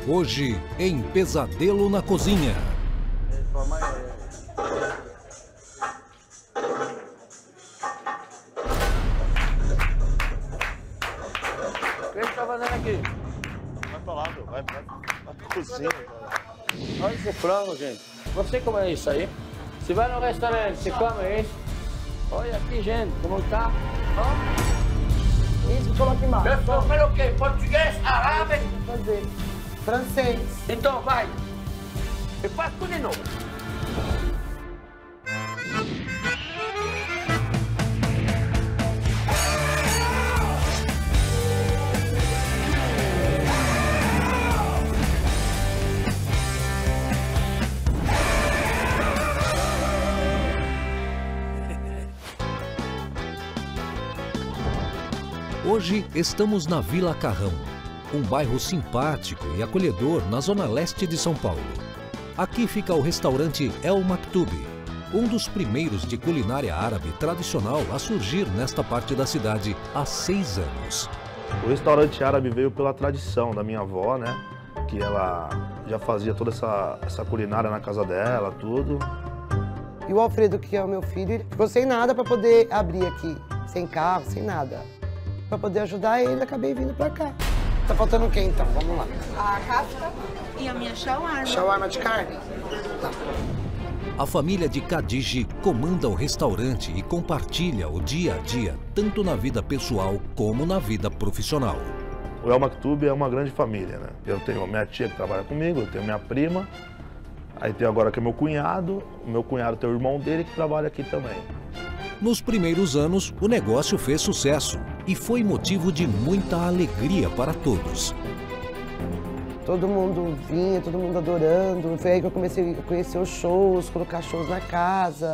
Hoje, em Pesadelo na Cozinha. O que você tá fazendo aqui? Vai pra lá, vai pra cozinha. Olha esse frango, gente. Você come isso aí? Se vai no restaurante, você come isso? Olha aqui, gente, como tá. Ó. Isso, coloca embaixo. Mas o quê? Português, árabe? Fazer. Francês. Então, vai. E faz tudo de novo. Hoje estamos na Vila Carrão, um bairro simpático e acolhedor na zona leste de São Paulo. Aqui fica o restaurante El Maktoum, um dos primeiros de culinária árabe tradicional a surgir nesta parte da cidade há 6 anos. O restaurante árabe veio pela tradição da minha avó, né? Que ela já fazia toda essa culinária na casa dela, tudo. E o Alfredo, que é o meu filho, ele ficou sem nada para poder abrir aqui. Sem carro, sem nada. Para poder ajudar ele, acabei vindo para cá. Tá faltando o quê, então? Vamos lá. A casca e a minha shawarma. Shawarma de carne? Tá. A família de Khadiji comanda o restaurante e compartilha o dia a dia, tanto na vida pessoal como na vida profissional. O El Maktoum é uma grande família, né? Eu tenho a minha tia que trabalha comigo, eu tenho minha prima, aí tem agora que é meu cunhado tem o irmão dele que trabalha aqui também. Nos primeiros anos, o negócio fez sucesso e foi motivo de muita alegria para todos. Todo mundo vinha, todo mundo adorando. Foi aí que eu comecei a conhecer os shows, colocar shows na casa.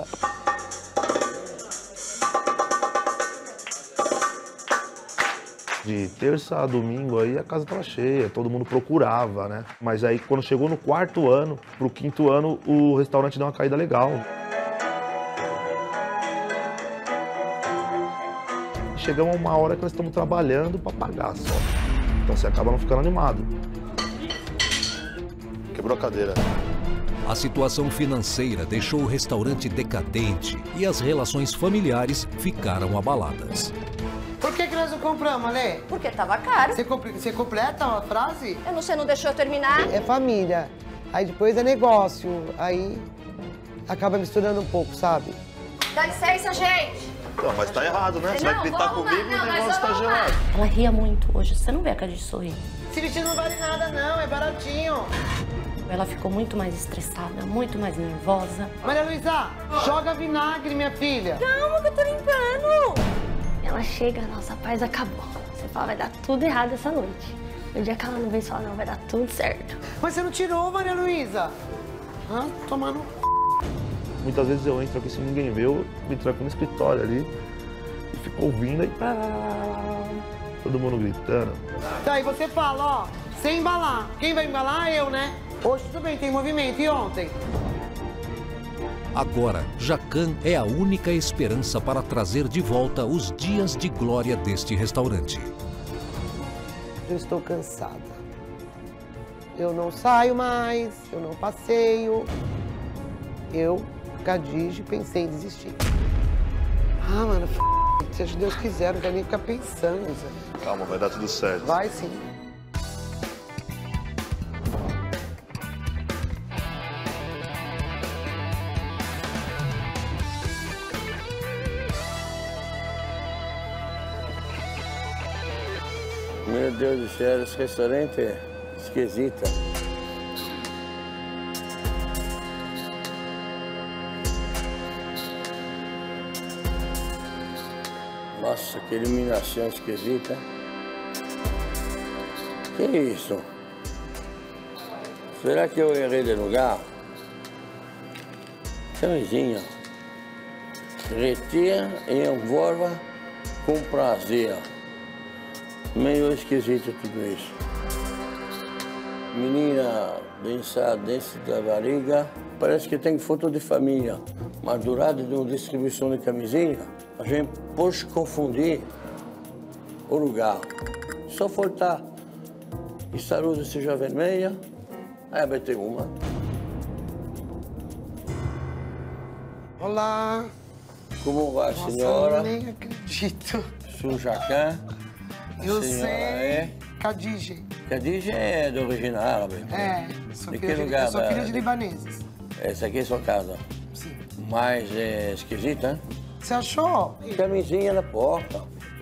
De terça a domingo aí a casa estava cheia, todo mundo procurava, né? Mas aí quando chegou no 4º ano, pro 5º ano, o restaurante deu uma caída legal. Chegamos a uma hora que nós estamos trabalhando para pagar só. Então você acaba não ficando animado. Quebrou a cadeira. A situação financeira deixou o restaurante decadente e as relações familiares ficaram abaladas. Por que nós não compramos, Ale? Porque tava caro. Você completa a frase? Eu não sei, não deixou eu terminar. É família. Aí depois é negócio. Aí acaba misturando um pouco, sabe? Dá licença, gente. Então, mas tá errado, né? Você vai gritar comigo e o negócio tá gelado. Ela ria muito hoje, você não vê a cara de sorrir. Esse vestido não vale nada não, é baratinho. Ela ficou muito mais estressada, muito mais nervosa. Maria Luísa, joga vinagre, minha filha. Calma que eu tô limpando. Ela chega, nossa paz acabou. Você fala, vai dar tudo errado essa noite. No dia que ela não vem, você fala, não, vai dar tudo certo. Mas você não tirou, Maria Luísa? Tomando... Muitas vezes eu entro aqui, se ninguém vê, eu me tranco no escritório ali e fico ouvindo aí, todo mundo gritando. Tá, e você fala, ó, sem embalar. Quem vai embalar? Eu, né? Hoje tudo bem, tem movimento. E ontem? Agora, Jacan é a única esperança para trazer de volta os dias de glória deste restaurante. Eu estou cansada. Eu não saio mais, eu não passeio. Eu, Khadiji, pensei em desistir. Mano, se Deus quiser, não vai nem ficar pensando. Zé. Calma, vai dar tudo certo. Vai sim. Meu Deus do céu, esse restaurante é esquisito. Nossa, que iluminação esquisita. Que isso? Será que eu errei de lugar? Camisinha. Retira e envolva com prazer. Meio esquisito tudo isso. Menina dançar dentro da barriga, parece que tem foto de família. Mas do lado de uma distribuição de camisinha, a gente pode confundir o lugar. Só faltar E se a luz esteja vermelha, aí vai ter uma. Olá. Como vai, Nossa, senhora? eu nem acredito. Sou Jacan. Eu senhora sei. Khadija. Khadija é de origem árabe. É, sou De filha que de, lugar eu sou da- filha de libaneses. Essa aqui é sua casa. Sim. Mas é esquisita, hein? Você achou? Camisinha na porta.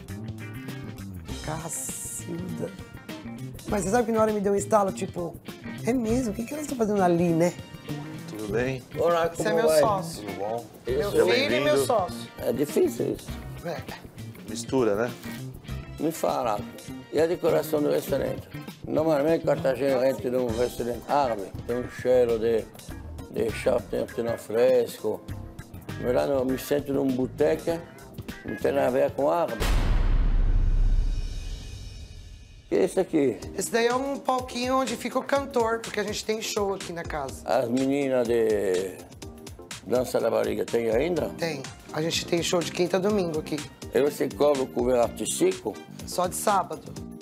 Cacilda. Mas você sabe que na hora me deu um estalo, tipo, é mesmo? O que elas estão fazendo ali, né? Tudo bem? Olá, como Você é meu vai? sócio. Tudo bom? Meu Seja filho e meu bem-vindo. sócio. É difícil isso. É. Mistura, né? Me fala, e a decoração do restaurante? Normalmente, quando a gente entra num restaurante árabe, tem um cheiro de chafing fresco. Mas lá não, me sento num boteca, não tem nada a ver com árabe. O que é isso aqui? Esse daí é um palquinho onde fica o cantor, porque a gente tem show aqui na casa. As meninas de dança da barriga tem ainda? Tem. A gente tem show de quinta a domingo aqui. E você cobra o cover artístico? Só de sábado.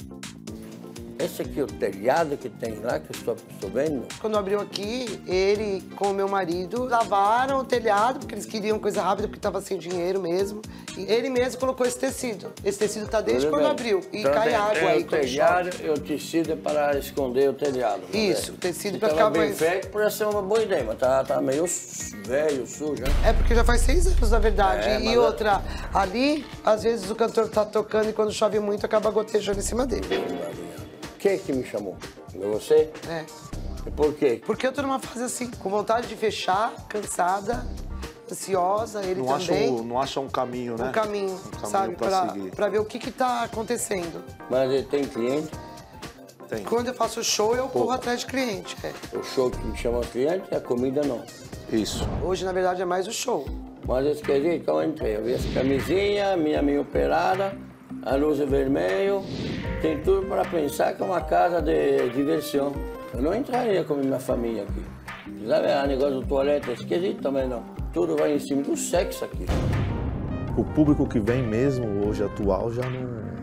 Esse aqui é o telhado que tem lá, que eu estou vendo. Quando abriu aqui, ele com o meu marido lavaram o telhado, porque eles queriam coisa rápida, porque estava sem dinheiro mesmo. E ele mesmo colocou esse tecido. Esse tecido tá desde quando abriu. E Então, cai água aí o quando telhado chove. e o tecido é para esconder o telhado. não é? Isso, o tecido Se pra tava ficar bem mais... feito, podia ser uma boa ideia, mas tá meio velho, sujo, né? É porque já faz 6 anos, na verdade. É, E mas outra, ali, às vezes o cantor tá tocando e quando chove muito, acaba gotejando em cima dele. Quem é que me chamou? Foi você? É. E por quê? Porque eu tô numa fase assim, com vontade de fechar, cansada, ansiosa, ele Não acha, também. não acha um caminho, né? Um caminho, sabe? pra seguir. Pra ver o que tá acontecendo. Mas ele tem cliente, Tem. Quando eu faço show, eu corro atrás de cliente. É. o show que me chama cliente, a comida não. Isso. Hoje, na verdade, é mais o show. Mas eu esqueci que eu entrei, eu vi essa camisinha, minha meio operada, a luz é vermelho, tem tudo para pensar que é uma casa de diversão. Eu não entraria com minha família aqui. Sabe, o negócio do toalete é esquisito também não. Tudo vai em cima do sexo aqui. O público que vem mesmo, hoje atual, já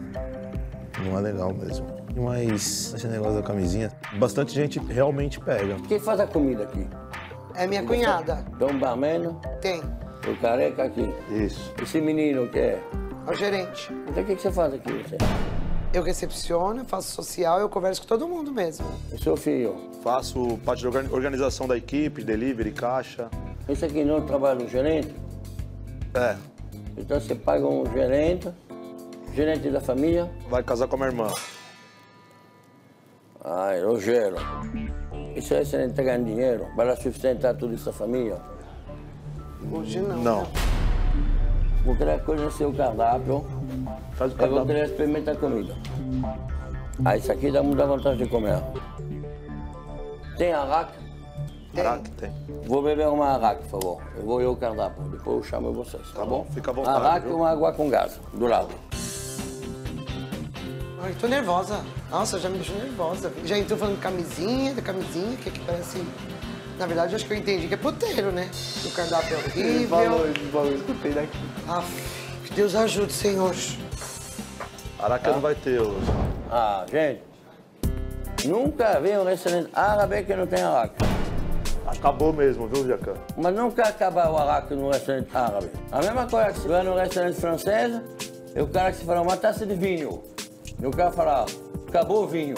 não é legal mesmo. Mas esse negócio da camisinha, bastante gente realmente pega. Quem faz a comida aqui? É minha cunhada. Tem um barman, Tem. o careca aqui. Isso. Esse menino que é? É o gerente. Então o que você faz aqui, você? Eu recepciono, eu faço social, eu converso com todo mundo mesmo. E seu filho? Faço parte de organização da equipe, delivery, caixa. Esse aqui não trabalha no gerente? É, Então você paga um gerente da família? vai casar com a minha irmã. Ai, Rogério, isso aí você não está ganhando dinheiro para sustentar toda essa família? Hoje não. Não. né? Vou querer conhecer o cardápio, Faz o eu vou cardápio. querer experimentar a comida. Ah, isso aqui dá muita vontade de comer. Tem araque? Caraca, tem. Vou beber uma araque, por favor. Eu vou ir ao cardápio, depois eu chamo vocês, tá bom? Fica à vontade, Araque e viu? uma água com gás, do lado. Ai, tô nervosa. Nossa, já me deixou nervosa. Já entrou falando camisinha, que aqui parece... Na verdade, acho que eu entendi que é puteiro, né? O cardápio é horrível. Escutei daqui. Aff, que Deus ajude, Senhor. Araca não vai ter hoje. Ah, gente, nunca vi um restaurante árabe que não tem araque. Acabou mesmo, viu, Jacan? Mas nunca acaba o araque no restaurante árabe. A mesma coisa que você vai no restaurante francês, e o cara que se fala uma taça de vinho. E o cara fala, acabou o vinho.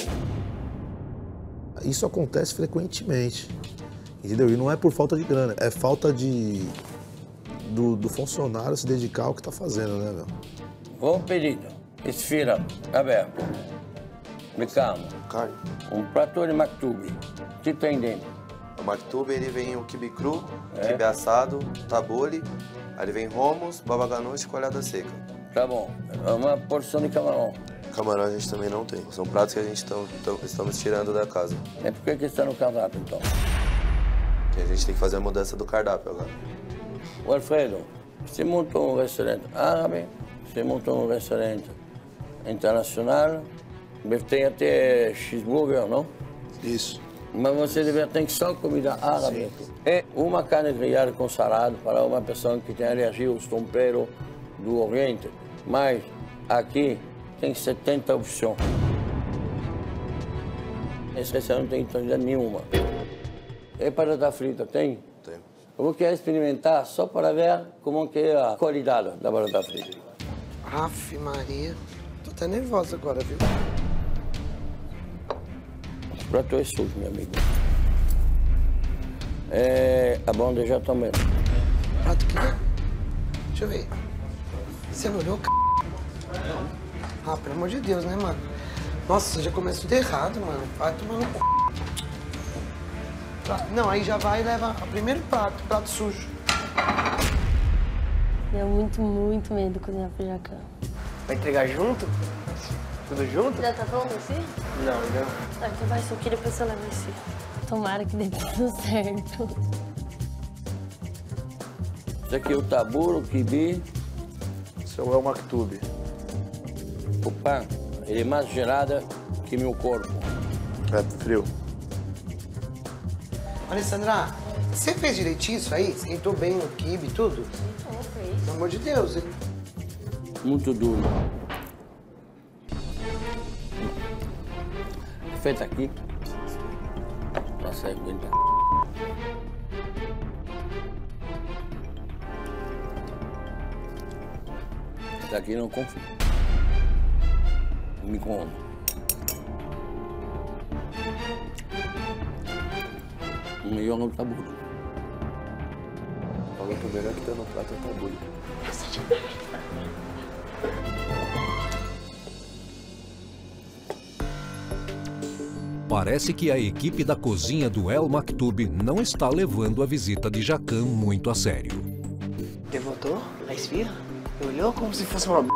Isso acontece frequentemente, entendeu? E não é por falta de grana, é falta do funcionário se dedicar ao que tá fazendo, né, meu? Vou pedido, esfira, aberto. Me calma. Carne. Um prato de maktoub. O que tem dentro? O maktub, ele vem o quibe cru, quibe assado, tabule, aí ele vem hummus, baba ganoush e coalhada seca. Tá bom, uma porção de camarão. Camarão a gente também não tem. São pratos que a gente estamos tirando da casa. E por que está no cardápio, então? E a gente tem que fazer a mudança do cardápio agora. O Alfredo, você montou um restaurante árabe, você montou um restaurante internacional, tem até cheeseburger, não? Isso. Mas você deve ter só comida árabe. E uma carne grelhada com salada para uma pessoa que tem alergia aos temperos do Oriente. Mas aqui tem 70 opções. Esse restaurante não tem qualidade nenhuma. E batata frita tem? Tem. Eu vou querer experimentar só para ver como que é a qualidade da batata frita. Aff, Maria. Tô até nervosa agora, viu? O prato é sujo, meu amigo. A bandeja também. Prato que é? Deixa eu ver. Você não olhou, c***? Não. Ah, pelo amor de Deus, né, mano? Nossa, já começa tudo errado, mano. Vai tomar no c***. Não, aí já vai e leva o primeiro prato sujo. Deu muito medo de cozinhar pro Jacan. Vai entregar junto? Tudo junto? Já tá pronto assim? Não, não. Ah, então vai ser o que depois você leva esse. Tomara que dê tudo certo. Esse aqui é o taburo, o quibe. Esse é o El Maktub. O pão, ele é mais gelado que meu corpo. É frio. Alessandra, você fez direitinho isso aí? Esquentou bem o quibe e tudo? Fez. Pelo amor de Deus, hein? Muito duro. Feito aqui. Tá certo, então. Esse aqui não confio. Micro-ondas. O melhor no tabule. Falou que o melhor que tem no prato é o tabule. Parece que a equipe da cozinha do El Maktub não está levando a visita de Jacan muito a sério. Levantou a esfirra? Olhou como se fosse uma b****.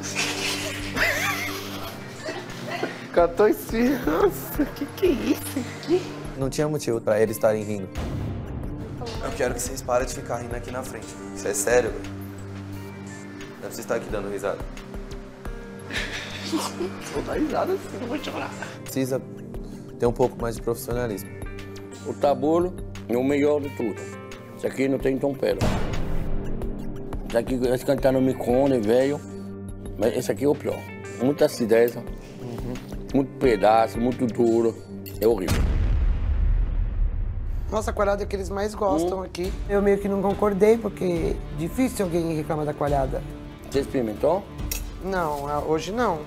Catou a esfirra. Nossa, que é isso aqui? Não tinha motivo pra eles estarem rindo. Eu quero que vocês parem de ficar rindo aqui na frente. Isso é sério, velho. Não é pra vocês estarem aqui dando risada. Vou dar risada assim, não vou chorar. Precisa ter um pouco mais de profissionalismo. O tabule é o melhor de tudo. Esse aqui não tem tempero. Esse aqui, esse que tá no micro-ondas, velho. Mas esse aqui é o pior. Muita acidez, muito pedaço, muito duro. É horrível. Nossa, a coalhada é que eles mais gostam aqui. Eu meio que não concordei, porque é difícil alguém reclamar da coalhada. Você experimentou? Não, hoje não.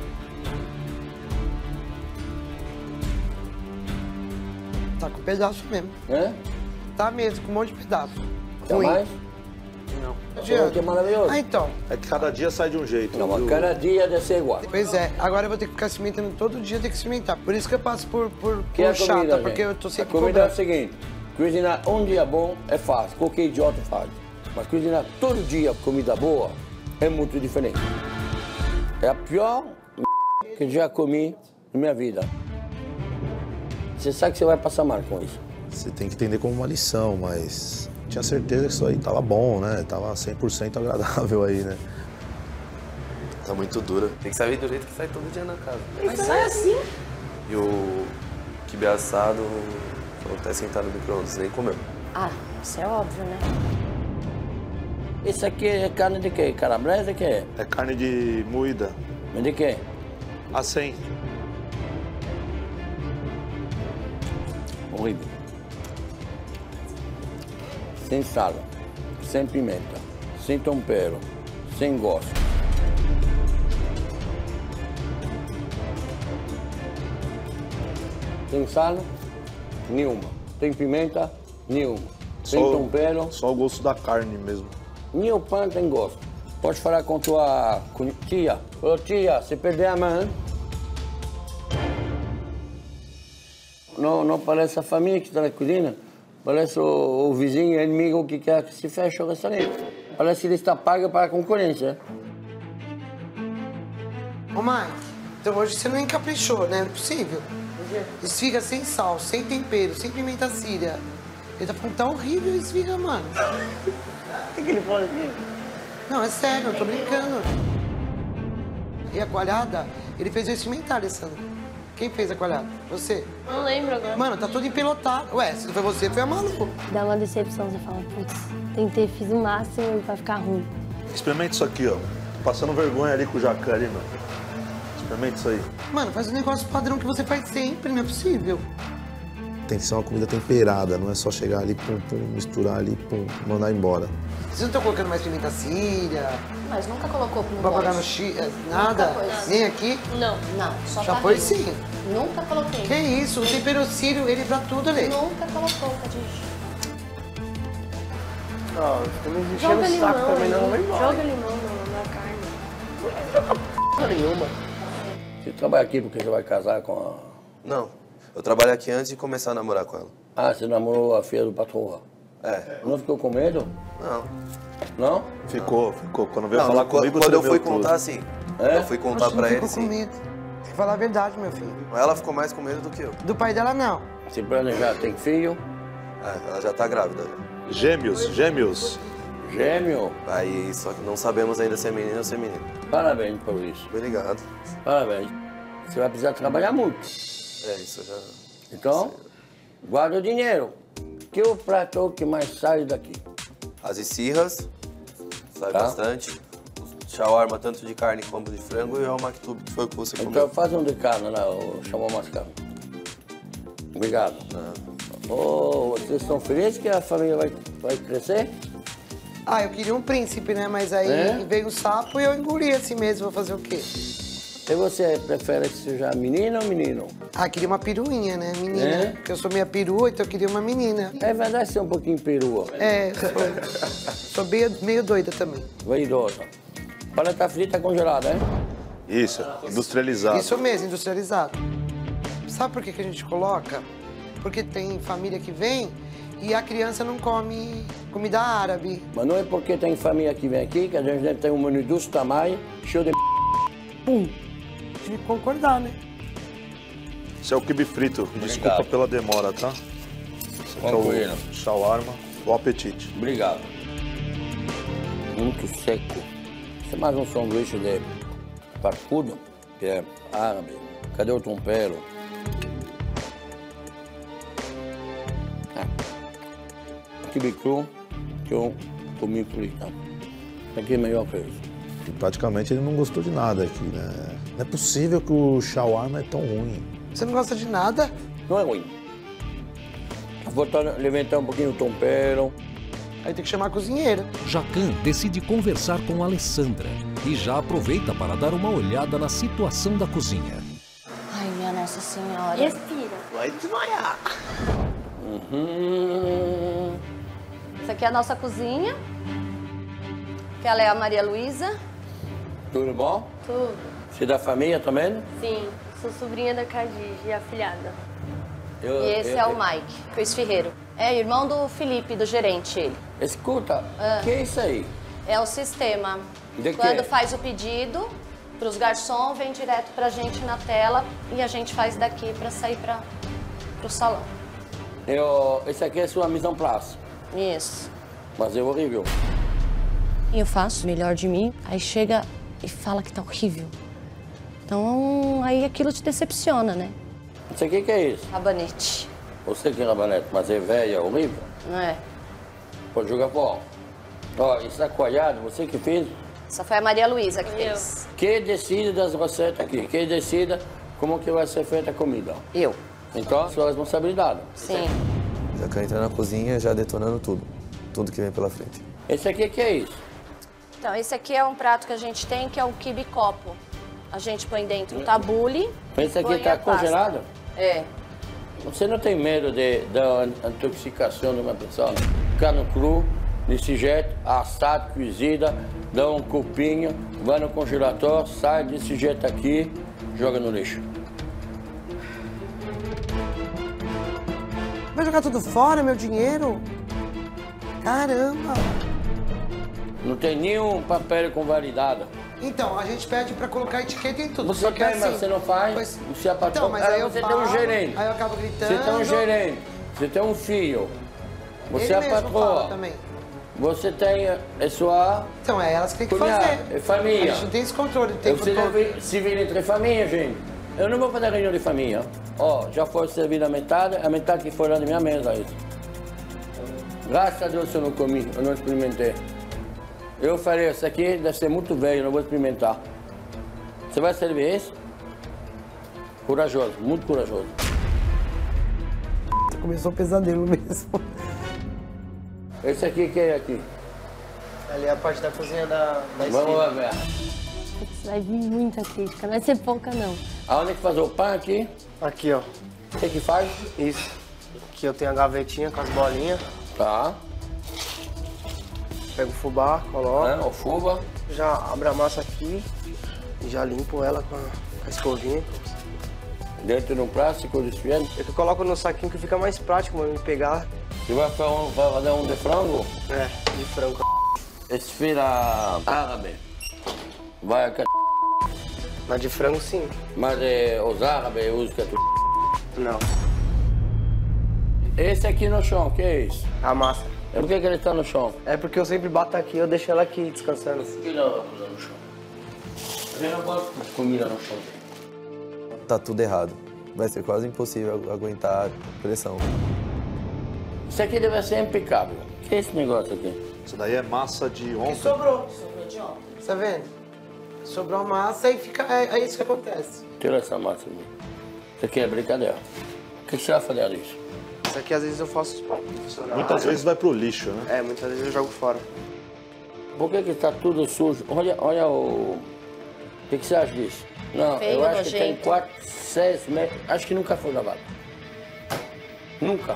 Tá com pedaço mesmo. É? Tá mesmo, com um monte de pedaço. Quer Ruim. mais? Não. Você que é maravilhoso. Ah, então. É que cada dia sai de um jeito. Não, viu? mas cada dia deve ser igual. Pois é, agora eu vou ter que ficar experimentando todo dia, ter que experimentar. Por isso que eu passo por Que é a chata, comida, porque gente? eu tô sempre A comida é o cobrando. seguinte, cozinhar um dia bom é fácil, qualquer idiota faz. Mas cozinhar todo dia comida boa é muito diferente. É a pior que eu já comi na minha vida. Você sabe que você vai passar mal com isso. Você tem que entender como uma lição, mas tinha certeza que isso aí tava bom, né? Tava 100% agradável aí, né? Tá muito dura. Tem que saber do jeito que sai todo dia na casa. Mas sai assim? E o quibe assado falou que tá esquentado no micro-ondas, nem comeu. Ah, isso é óbvio, né? Esse aqui é carne de quê? Calabresa que é? É carne de moída. Mas de quê? A 100. Horrível. Sem sal, sem pimenta, sem tempero, sem gosto. Tem sal? Nenhuma. Tem pimenta? Nenhuma. Tem tempero? Só o gosto da carne mesmo. Nem o pão tem gosto. Pode falar com tua tia. Ô tia, se perder a mão. Não parece a família que está na cozinha. Parece o vizinho, o inimigo que quer que se feche o restaurante. Parece que ele está pago para a concorrência. Ô, Mike, então hoje você não encaprichou, né? Não é possível. Esfirra sem sal, sem tempero, sem pimenta síria. Ele tá falando que tá horrível a esfirra, mano. O que ele falou aqui? Não, é sério, eu tô brincando. E a coalhada, ele fez eu experimentar, Alessandra. Quem fez a coalhada? Você? Não lembro agora. Mano, tá tudo empelotado. Ué, se não foi você, foi a Malu. Dá uma decepção, você fala, putz, tentei, fiz o máximo e vai ficar ruim. Experimenta isso aqui, ó. Tô passando vergonha ali com o Jacan ali, mano. Experimenta isso aí. Mano, faz um negócio padrão que você faz sempre, não é possível. Tem que ser uma comida temperada, não é só chegar ali, pum, pum, misturar ali, pum, mandar embora. Vocês não estão colocando mais pimenta síria? Mas nunca colocou no Pra pagar no bote. nada? pôs. Nem aqui? Não. Não, só Já tá foi rindo. sim. Nunca coloquei. Que isso? O temperocírio, ele pra tudo, Lê. Nunca colocou, Cadinho. Ó, tô me enchendo Joga o limão, saco também, não. Vai embora. joga limão na carne. Porra nenhuma. Você trabalha aqui porque você vai casar com a... Não, eu trabalho aqui antes de começar a namorar com ela. Ah, você namorou a filha do patrão. É. Não ficou com medo? Não. Não? Ficou. Quando veio Não, falar comigo, quando eu tremeu fui tudo. contar, sim. É? Eu fui contar Oxe, não pra ele, ficou com sim. medo. Tem que falar a verdade, meu filho. Ela ficou mais com medo do que eu. Do pai dela, não. Se planejar, tem filho? É, ela já tá grávida. Gêmeos. Gêmeo? Aí, só que não sabemos ainda se é menino ou se é menino. Parabéns por isso. Obrigado. Parabéns. Você vai precisar trabalhar muito. É, isso já... Então, guarda o dinheiro. Que o prato que mais sai daqui? As esfirras, sai Tá. bastante. Shawarma, tanto de carne como de frango, e o maktub, que foi o que você comeu. Então faz um de carne lá, chamou mais carne. Obrigado. Oh, vocês estão felizes que a família vai crescer? Ah, eu queria um príncipe, né? Mas aí É? veio o sapo e eu engoli assim mesmo. Vou fazer o quê? E você prefere que seja menina ou menino? Ah, queria uma peruinha, né? Menina. É? Porque eu sou meia perua, então eu queria uma menina. É verdade ser um pouquinho perua. É, sou meio doida também. Vaidosa. Paleta frita congelada, hein? Isso, industrializado. Isso mesmo, industrializado. Sabe por que a gente coloca? Porque tem família que vem e a criança não come comida árabe. Mas não é porque tem família que vem aqui que a gente deve ter um menu desse tamanho, cheio de Pum! Tive que concordar, né? Esse é o quibe frito. Desculpa pela demora, tá? Esse aqui é Tranquilo. o shawarma. Bom apetite. Obrigado. Muito seco. Isso é mais um sanduíche de parcudo, que é árabe. Cadê o tempero? Quibe cru, que eu comi frita. Isso aqui é melhor que isso. E praticamente ele não gostou de nada aqui, né? Não é possível que o shawarma é tão ruim. Você não gosta de nada? Não é ruim. Vou levantar um pouquinho o tempero. Aí tem que chamar a cozinheira. Jacan decide conversar com Alessandra e já aproveita para dar uma olhada na situação da cozinha. Ai, minha Nossa Senhora. Respira. Vai desmaiar. Essa aqui é a nossa cozinha. Que ela é a Maria Luísa. Tudo bom? Tudo. Você é da família também? Sim, sou sobrinha da Khadija e afilhada. E esse é o Mike, que é o esfirreiro. É irmão do Felipe, do gerente, ele. Escuta, o que é isso aí? É o sistema. De quê? Quando faz o pedido para os garçons, vem direto pra gente na tela e a gente faz daqui para sair para o salão. Esse aqui é a sua mise en place, Isso. mas é horrível. E eu faço o melhor de mim, aí chega e fala que tá horrível. Então, aí aquilo te decepciona, né? Isso aqui que é isso? Rabanete, Você que é rabanete, mas é velha, horrível. não é? Pode jogar fora. Ó, isso é coalhado, você que fez? Essa foi a Maria Luísa que fez. Quem decide das receitas aqui? Quem decide como que vai ser feita a comida? Eu. Então, sua responsabilidade. Sim. Já quer entrar na cozinha, já detonando tudo. Tudo que vem pela frente. Esse aqui que é isso? Então, esse aqui é um prato que a gente tem, que é o quibe copo. A gente põe dentro um tabule. Esse aqui põe está a pasta. congelado? É. Você não tem medo da intoxicação de uma pessoa? Carne cru, desse jeito, assado, cozida, dá um copinho, vai no congelador, sai desse jeito aqui, joga no lixo. Vai jogar tudo fora, meu dinheiro? Caramba! Não tem nenhum papel com validade. Então, a gente pede pra colocar etiqueta em tudo. Você só que tem, mas você não faz, Pois- você é patrão. Então, mas aí eu você falo, tem um gerente. aí eu acabo gritando. Você tem um gerente, você tem um filho, você Ele é a mesmo fala patroa, também. você tem a sua Então, é elas que tem que cunhada, fazer. é família. A gente não tem esse controle o tempo Você todo. deve se vir entre família, gente. Eu não vou fazer reunião de família. Ó, já foi servida a metade que foi lá na minha mesa. Isso. Graças a Deus eu não comi, eu não experimentei. Eu falei, isso aqui deve ser muito velho, eu não vou experimentar. Você vai servir isso? Corajoso, muito corajoso. Começou o pesadelo mesmo. Esse aqui, quem é aqui? Ali é a parte da cozinha da Vamos lá ver. Vai vir muita crítica, não vai ser pouca não. Aonde é que faz o pão aqui? Aqui, ó. O que faz? Isso. Aqui eu tenho a gavetinha com as bolinhas. Tá. Pego o fubá, coloco. O fubá. Já abro a massa aqui e já limpo ela com a escovinha. Dentro de um plástico desfiando. Eu coloco no saquinho que fica mais prático pra me pegar. E vai fazer um de frango? É, de frango. Esfira árabe. Vai a Mas de frango, sim. Mas os árabes usam que Não. Esse aqui no chão, o que é isso? A massa. Por que ele está no chão? É porque eu sempre bato aqui, eu deixo ela aqui descansando. Por que não no chão? Eu não gosto de comida no chão. Tá tudo errado. Vai ser quase impossível aguentar a pressão. Isso aqui deve ser impecável. O que é esse negócio aqui? Isso daí é massa de ontem. Sobrou. Sobrou de ontem. Tá vendo? Sobrou massa e fica... É isso que acontece. Tira essa massa aqui. Isso aqui é brincadeira. O que você vai fazer disso? Isso aqui às vezes eu faço... Muitas vezes vai pro lixo, né? É, muitas vezes eu jogo fora. Por que está tudo sujo? Olha o... O que você acha disso? Não, Feio, eu acho que tem nojento. 4, 6 metros. Acho que nunca foi lavado. Nunca.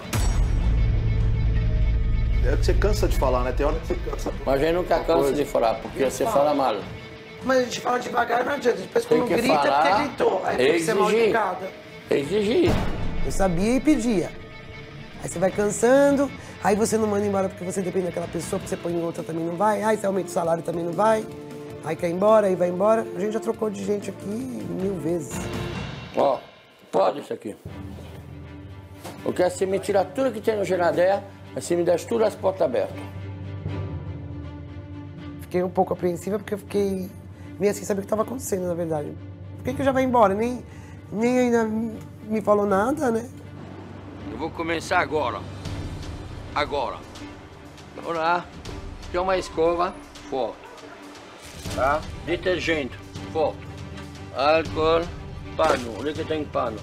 É que você cansa de falar, né? Tem hora que você cansa. Mas a gente nunca cansa de falar, porque você fala mal. Mas a gente fala devagar, não adianta. Depois Tem quando que grita é falar, porque gritou. Aí tem que ser mal exigir. educada. Exigir. Eu sabia e pedia. Aí você vai cansando, aí você não manda embora porque você depende daquela pessoa, porque você põe em outra também não vai, aí você aumenta o salário também não vai, aí quer ir embora, aí vai embora. A gente já trocou de gente aqui 1000 vezes. Ó, pode isso aqui. Eu quero que você me tirar tudo que tem no geladeira, assim me deixa tudo as portas abertas. Fiquei um pouco apreensiva porque eu fiquei meio assim, sabe o que estava acontecendo, na verdade. Por que já vai embora? Nem ainda me falou nada, né? Eu vou começar agora. Agora. Vamos lá. Tem uma escova, forte. Tá? Detergente, forte. Álcool, pano. Onde é que tem pano?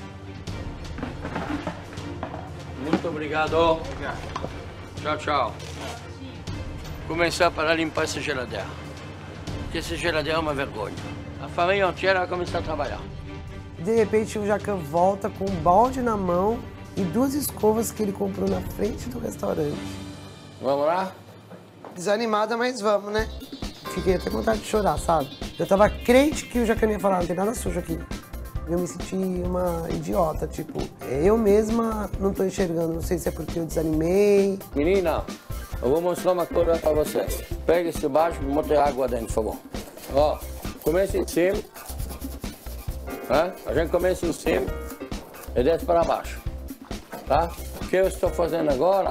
Muito obrigado. Tchau, tchau. Começar para limpar essa geladeira. Porque essa geladeira é uma vergonha. A família inteira vai começar a trabalhar. De repente o Jacan volta com um balde na mão e 2 escovas que ele comprou na frente do restaurante. Vamos lá? Desanimada, mas vamos, né? Fiquei até com vontade de chorar, sabe? Eu tava crente que o Jacan ia falar, não tem nada sujo aqui. Eu me senti uma idiota, tipo, eu mesma não tô enxergando, não sei se é porque eu desanimei. Menina, eu vou mostrar uma coisa para vocês. Pega esse baixo e bota água dentro, por favor. Ó, começa em cima. A gente começa em cima e desce para baixo. Tá? O que eu estou fazendo agora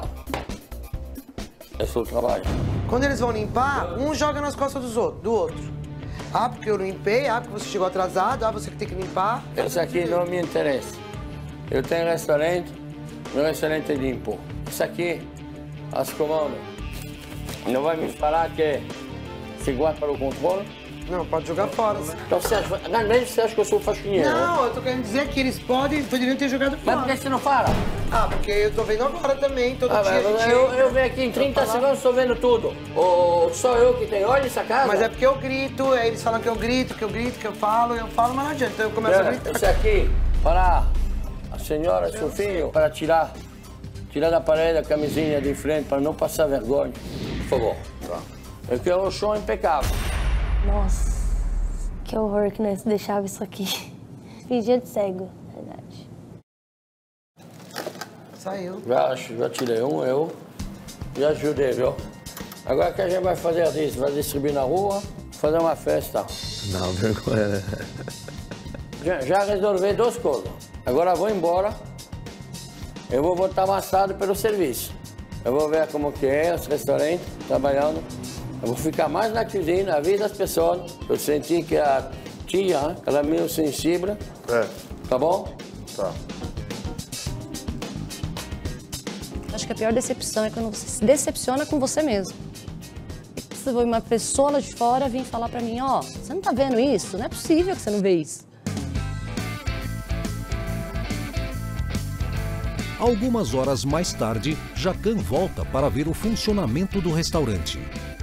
é o trabalho. Quando eles vão limpar, um joga nas costas do outro. Ah, porque eu limpei, ah, porque você chegou atrasado, ah, você que tem que limpar. Isso aqui não me interessa. Eu tenho restaurante, meu restaurante é limpo. Isso aqui, as comandas. Não vai me falar que se guarda para o controle? Não, pode jogar fora. Então você acha que eu sou faxineiro? Não, eu tô querendo dizer que eles poderiam ter jogado fora. Mas por que você não fala? Ah, porque eu tô vendo agora também, todo dia. Eu venho aqui em 30 segundos, estou vendo tudo. Ou só eu que tenho olho nessa casa? Mas é porque eu grito, aí eles falam que eu grito, que eu falo, mas não adianta, então eu começo a gritar. Esse aqui, para a senhora, seu filho, para tirar da parede a camisinha de frente, para não passar vergonha, por favor. Eu quero o chão impecável. Nossa, que horror que nós deixava isso aqui. Fingia de cego, na verdade. Saiu. Já tirei um, eu já ajudei, viu? Agora o que a gente vai fazer disso? Vai distribuir na rua, fazer uma festa. Não, vergonha, né? Já resolvi 2 coisas. Agora eu vou embora, eu vou voltar amassado pelo serviço. Eu vou ver como que é os restaurantes, trabalhando. Eu vou ficar mais na cozinha, na vida das pessoas. Eu senti que a tia, ela é meio sensível. É. Tá bom? Tá. Acho que a pior decepção é quando você se decepciona com você mesmo. Você vê uma pessoa lá de fora vir falar pra mim, ó, você não tá vendo isso? Não é possível que você não vê isso. Algumas horas mais tarde, Jacan volta para ver o funcionamento do restaurante.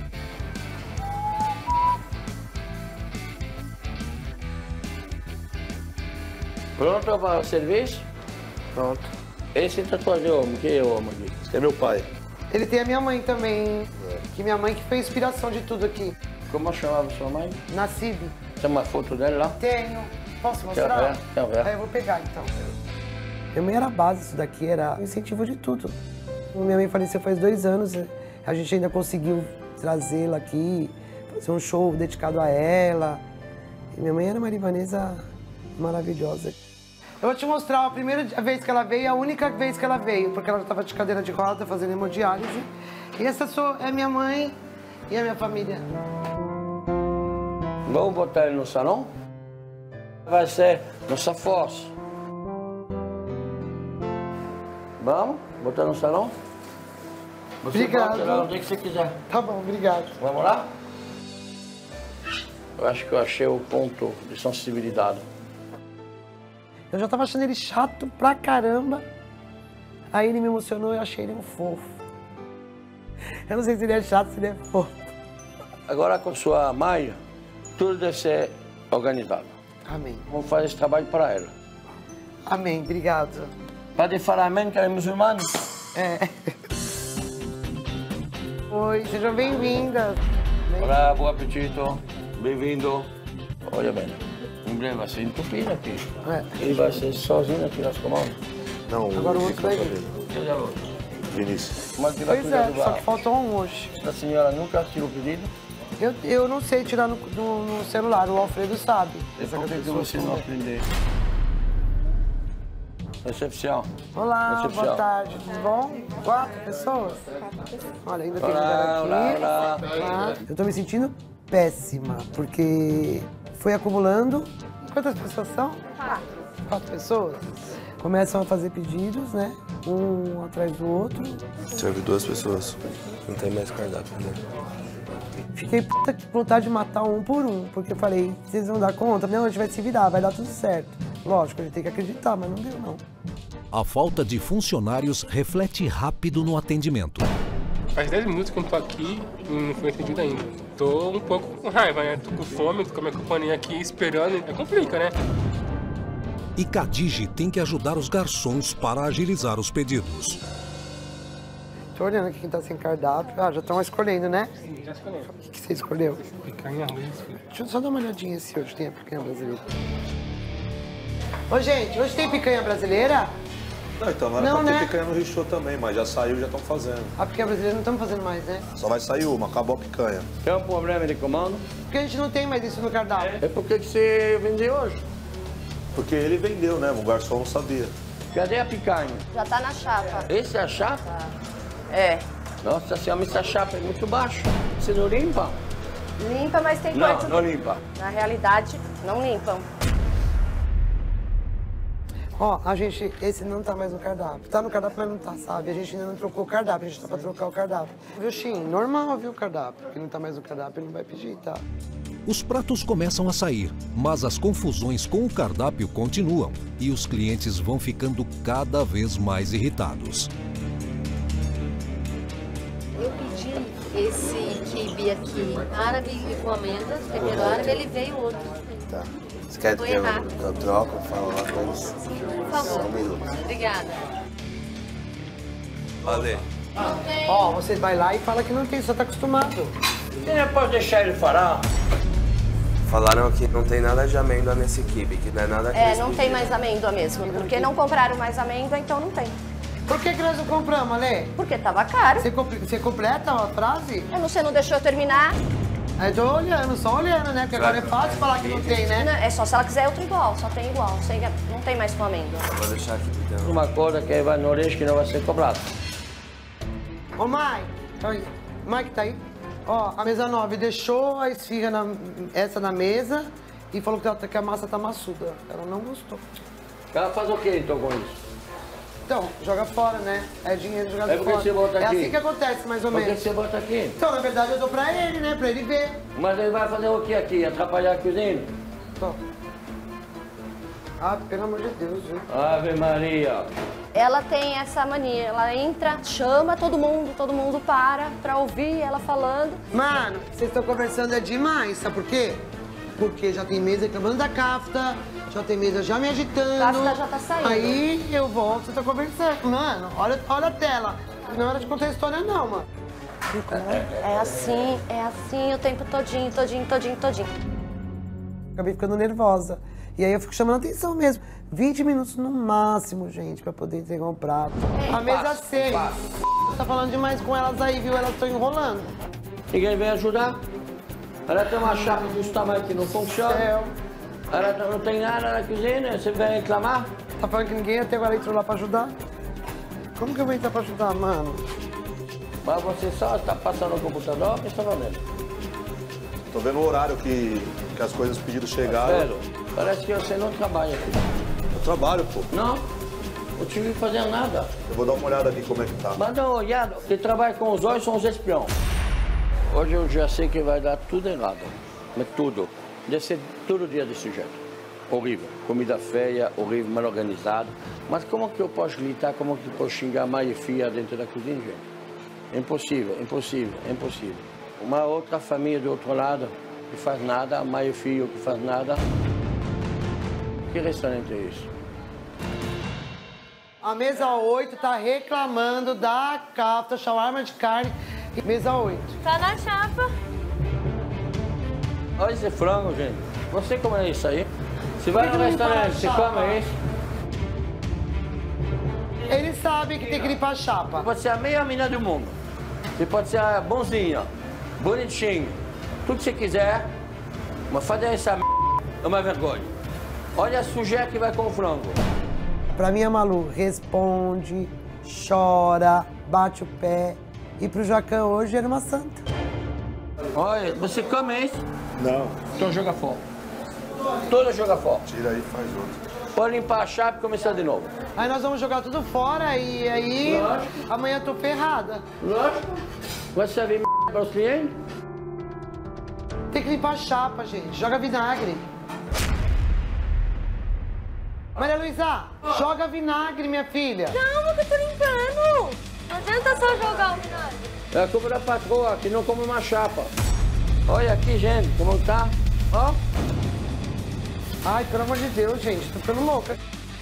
Pronto para o serviço? Pronto. Esse tatuagem homem, que é o homem aqui? Esse é meu pai. Ele tem a minha mãe também, que minha mãe que foi a inspiração de tudo aqui. Como chamava sua mãe? Nascib. Tem uma foto dela lá? Tenho. Posso mostrar? Quer ver? Aí eu vou pegar, então. Minha mãe era a base, isso daqui era o incentivo de tudo. Minha mãe faleceu faz 2 anos, a gente ainda conseguiu trazê-la aqui, fazer um show dedicado a ela. E minha mãe era uma libanesa maravilhosa. Eu vou te mostrar a primeira vez que ela veio e a única vez que ela veio, porque ela já estava de cadeira de roda, fazendo hemodiálise. E essa é minha mãe e a minha família. Vamos botar ele no salão? Vai ser no Safos. Vamos? Botar no salão? Você Obrigado. pode tirar onde que você quiser. Tá bom, obrigado. Vamos lá? Eu acho que eu achei o ponto de sensibilidade. Eu já tava achando ele chato pra caramba. Aí ele me emocionou e eu achei ele um fofo. Eu não sei se ele é chato, se ele é fofo. Agora com sua Maia, tudo deve ser organizado. Amém. Vamos fazer esse trabalho para ela. Amém, obrigado. Pode falar amém, que ela é muçulmana? É. Oi, sejam bem-vindas. Olá, bom apetite. Bem-vindo. Olha bem, em breve vai ser entupido aqui. Ele vai ser sozinho aqui nas comandas. Não, agora o outro vai vir. Cadê o outro? Vinícius. Mas que vai Pois cuidar é, do só bar. que faltou um hoje. A senhora nunca tirou o pedido? Eu não sei tirar no celular, o Alfredo sabe. E por que você não aprendeu? Recepção. Olá, Recepção. boa tarde, tudo bom? 4 pessoas? Olha, ainda tem Olá, lugar aqui. olá, olá. Tá. Eu tô me sentindo péssima, porque foi acumulando. Quantas pessoas são? 4 pessoas. Começam a fazer pedidos, né? Um atrás do outro. Serve 2 pessoas. Não tem mais cardápio, né? Fiquei puta com vontade de matar um por um, porque eu falei, vocês vão dar conta? Não, a gente vai se virar, vai dar tudo certo. Lógico, a gente tem que acreditar, mas não deu, não. A falta de funcionários reflete rápido no atendimento. Faz 10 minutos que eu não tô aqui e não fui atendido ainda. Tô um pouco com raiva, né? Tô com fome, tô com a minha companhia aqui esperando, é complica, né? E Khadija tem que ajudar os garçons para agilizar os pedidos. Tô olhando aqui quem tá sem cardápio. Ah, já estão escolhendo, né? Sim, já escolhemos. O que você escolheu? Picanha arroz. Deixa eu só dar uma olhadinha se hoje tem a picanha brasileira. Ô, gente, hoje tem picanha brasileira? Não, então agora Não, ter né? picanha no Richô também, mas já saiu e já estão fazendo. A picanha brasileira não estamos fazendo mais, né? Só vai sair uma, acabou a picanha. Tem um problema de comando? Porque a gente não tem mais isso no cardápio. É por que você vendeu hoje? Porque ele vendeu, né? O garçom não sabia. Cadê a picanha? Já tá na chapa. Esse é a chapa? É. Nossa senhora, essa chapa é muito baixa. Você não limpa? Limpa, mas tem Não, coisa... não limpa. Na realidade, não limpam. Ó, a gente, esse não tá mais no cardápio. Tá no cardápio, mas não tá, sabe? A gente ainda não trocou o cardápio, a gente tá pra trocar o cardápio. Viu, Xim? Normal, viu, o cardápio. Porque não tá mais no cardápio, ele não vai pedir, tá? Os pratos começam a sair, mas as confusões com o cardápio continuam e os clientes vão ficando cada vez mais irritados. Eu pedi esse quibe aqui, árabe e com amêndoas, tempero árabe, ele veio outro. Tá. Você quer Foi que errado. eu troco, falo lá com eles? Sim, por favor. Só um minuto. Obrigada. Valeu. Ó, você vai lá e fala que não tem, só tá acostumado. Você não pode deixar ele falar? Falaram que não tem nada de amêndoa nesse quibe, que não é nada que É, eles não tem pediram. mais amêndoa mesmo. Porque não compraram mais amêndoa, então não tem. Por que nós não compramos, Ale? Porque tava caro. Você completa a frase? Você não deixou eu terminar. Aí tô olhando, só olhando, né? Porque agora é fácil falar que não tem, né? É só se ela quiser outro igual, só tem igual. Não tem mais com amêndoa. Vou deixar aqui então. Uma coisa que vai no orelha que não vai ser cobrada. Ô, Mike, aí. Mike tá aí? Ó, a mesa 9 deixou a esfirra essa na mesa e falou que a massa tá maçuda. Ela não gostou. Ela faz o que então com isso? Então, joga fora, né? É dinheiro jogado É porque fora. você bota É aqui. assim que acontece, mais ou Por que menos. você bota aqui? Então, na verdade, eu dou pra ele, né? Pra ele ver. Mas ele vai fazer o que aqui? Atrapalhar a cozinha? Então. Ah, pelo amor de Deus, viu? Ave Maria. Ela tem essa mania, ela entra, chama todo mundo pra ouvir ela falando. Mano, vocês estão conversando é demais, sabe por quê? Porque já tem mês reclamando da Kafta, já tem mês já me agitando. Kafta já tá saindo. Aí eu volto, você tá conversando. Mano, olha a tela. Não é hora de contar a história não, mano. É assim o tempo todinho. Acabei ficando nervosa. E aí eu fico chamando atenção mesmo. 20 minutos no máximo, gente, pra poder entregar um prato. A mesa 6. Tá falando demais com elas aí, viu? Elas estão enrolando. Ninguém vem ajudar? Ela tem uma chapa desse tamanho que não funciona. Ela não tem nada na cozinha, você vem reclamar? Tá falando que ninguém até agora entrou lá pra ajudar? Como que eu vou entrar pra ajudar, mano? Mas você só está passando no computador, o que está fazendo? Tô vendo o horário que as coisas pedidos chegaram. Marcelo, parece que você não trabalha aqui. Eu trabalho, pô. Não, eu tive que fazer nada. Eu vou dar uma olhada aqui como é que tá. Mas dá uma olhada, quem trabalha com os olhos são os espiões. Hoje eu já sei que vai dar tudo errado. Mas tudo. Deve ser todo dia desse jeito. Horrível. Comida feia, horrível, mal organizado. Mas como que eu posso gritar, como que eu posso xingar mãe e filha dentro da cozinha, gente? Impossível. Uma outra família do outro lado que faz nada, mãe e filho que faz nada. Que restaurante é isso? A mesa 8 tá reclamando da Kafta, shawarma de carne. Mesa 8. Tá na chapa. Olha esse frango, gente. Você come isso aí? Você vai no restaurante, você come isso? Ele sabe que tem que limpar a chapa. Você pode ser a melhor menina do mundo. Você pode ser a bonzinha, bonitinho, tudo que você quiser. Mas fazer essa é uma vergonha. Olha a sujeira que vai com o frango. Pra mim, a Malu responde, chora, bate o pé. E pro Jacan hoje era uma santa. Olha, você come isso? Não. Então joga fora. Toda joga fora. Tira aí e faz outro. Pode limpar a chapa e começar de novo. Aí nós vamos jogar tudo fora e aí Lógico. amanhã eu tô ferrada. Lógico. Vai servir para os clientes? Tem que limpar a chapa, gente. Joga vinagre. Maria Luísa, joga vinagre, minha filha. Calma que eu tô limpando. Não adianta só jogar o vinagre. É a culpa da patroa que não come uma chapa. Olha aqui, gente, como tá. Ó. Ai, pelo amor de Deus, gente. Tô ficando louca.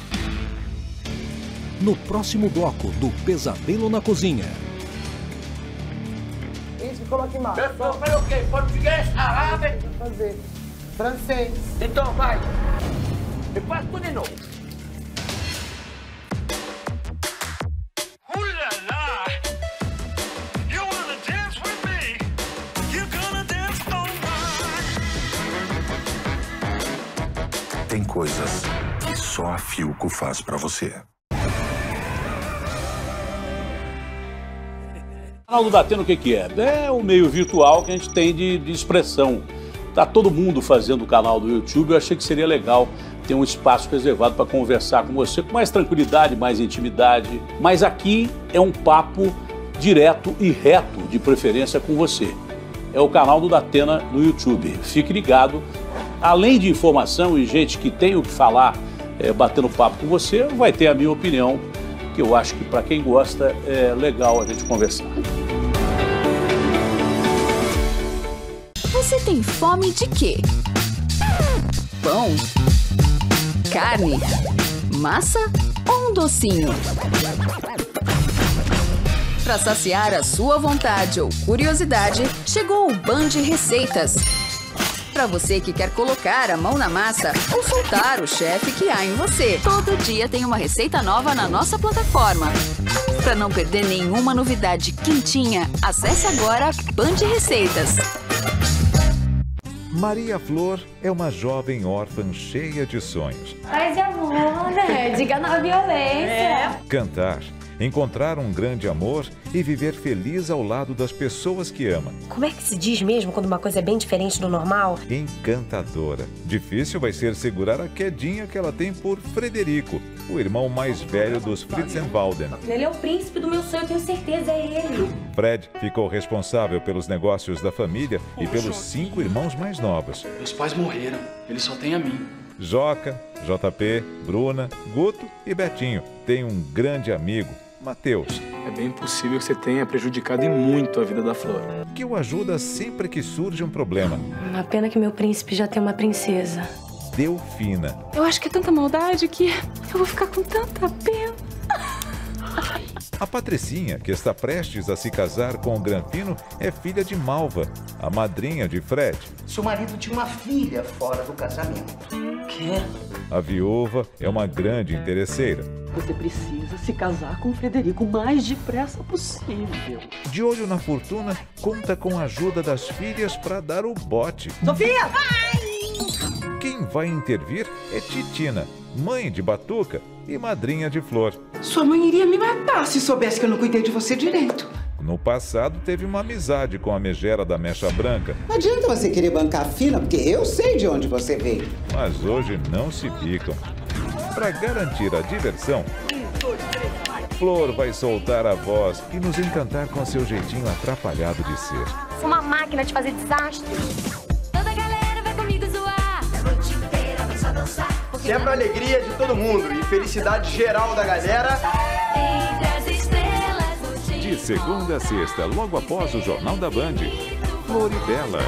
No próximo bloco do Pesadelo na Cozinha. Isso, coloca embaixo. Eu tô falando o quê? Português, árabe? Vou fazer. Francês. Então, vai. E faz tudo de novo. Tem coisas que só a Philco faz pra você. O canal do Datena o que é? É o meio virtual que a gente tem de expressão. Tá todo mundo fazendo o canal do YouTube, eu achei que seria legal ter um espaço reservado para conversar com você com mais tranquilidade, mais intimidade. Mas aqui é um papo direto e reto, de preferência com você. É o canal do Datena no YouTube. Fique ligado. Além de informação e gente que tem o que falar, batendo papo com você, vai ter a minha opinião, que eu acho que para quem gosta é legal a gente conversar. Você tem fome de quê? Pão? Carne? Massa? Ou um docinho? Para saciar a sua vontade ou curiosidade, chegou o Band Receitas. Para você que quer colocar a mão na massa ou soltar o chefe que há em você. Todo dia tem uma receita nova na nossa plataforma. Para não perder nenhuma novidade quentinha, acesse agora Band Receitas. Maria Flor é uma jovem órfã cheia de sonhos. Paz e amor, né? Diga na violência. Cantar, encontrar um grande amor e viver feliz ao lado das pessoas que ama. Como é que se diz mesmo quando uma coisa é bem diferente do normal? Encantadora. Difícil vai ser segurar a quedinha que ela tem por Frederico, o irmão mais velho dos Fritzenwalden. Ele é o príncipe do meu sonho, eu tenho certeza, é ele. Fred ficou responsável pelos negócios da família e pelos 5 irmãos mais novos. Meus pais morreram, ele só tem a mim. Joca JP, Bruna, Guto e Betinho têm um grande amigo, Matheus. É bem possível que você tenha prejudicado e muito a vida da Flor. Que o ajuda sempre que surge um problema. Uma pena que meu príncipe já tem uma princesa. Delfina. Eu acho que é tanta maldade que eu vou ficar com tanta pena. A Patricinha, que está prestes a se casar com o Granfino, é filha de Malva, a madrinha de Fred. Seu marido tinha uma filha fora do casamento. Quê? A viúva é uma grande interesseira. Você precisa se casar com o Frederico o mais depressa possível. De olho na fortuna, conta com a ajuda das filhas para dar o bote. Sofia! Vai! Quem vai intervir é Titina, mãe de Batuca e madrinha de Flor. Sua mãe iria me matar se soubesse que eu não cuidei de você direito. No passado, teve uma amizade com a megera da mecha branca. Não adianta você querer bancar fina, porque eu sei de onde você veio. Mas hoje não se bicam. Para garantir a diversão, Flor vai soltar a voz e nos encantar com seu jeitinho atrapalhado de ser. Sou uma máquina de fazer desastre. Toda a galera vai comigo zoar. A noite inteira vai só dançar. Sempre a alegria de todo mundo e felicidade geral da galera. De segunda a sexta, logo após o Jornal da Band, Flor e Bela.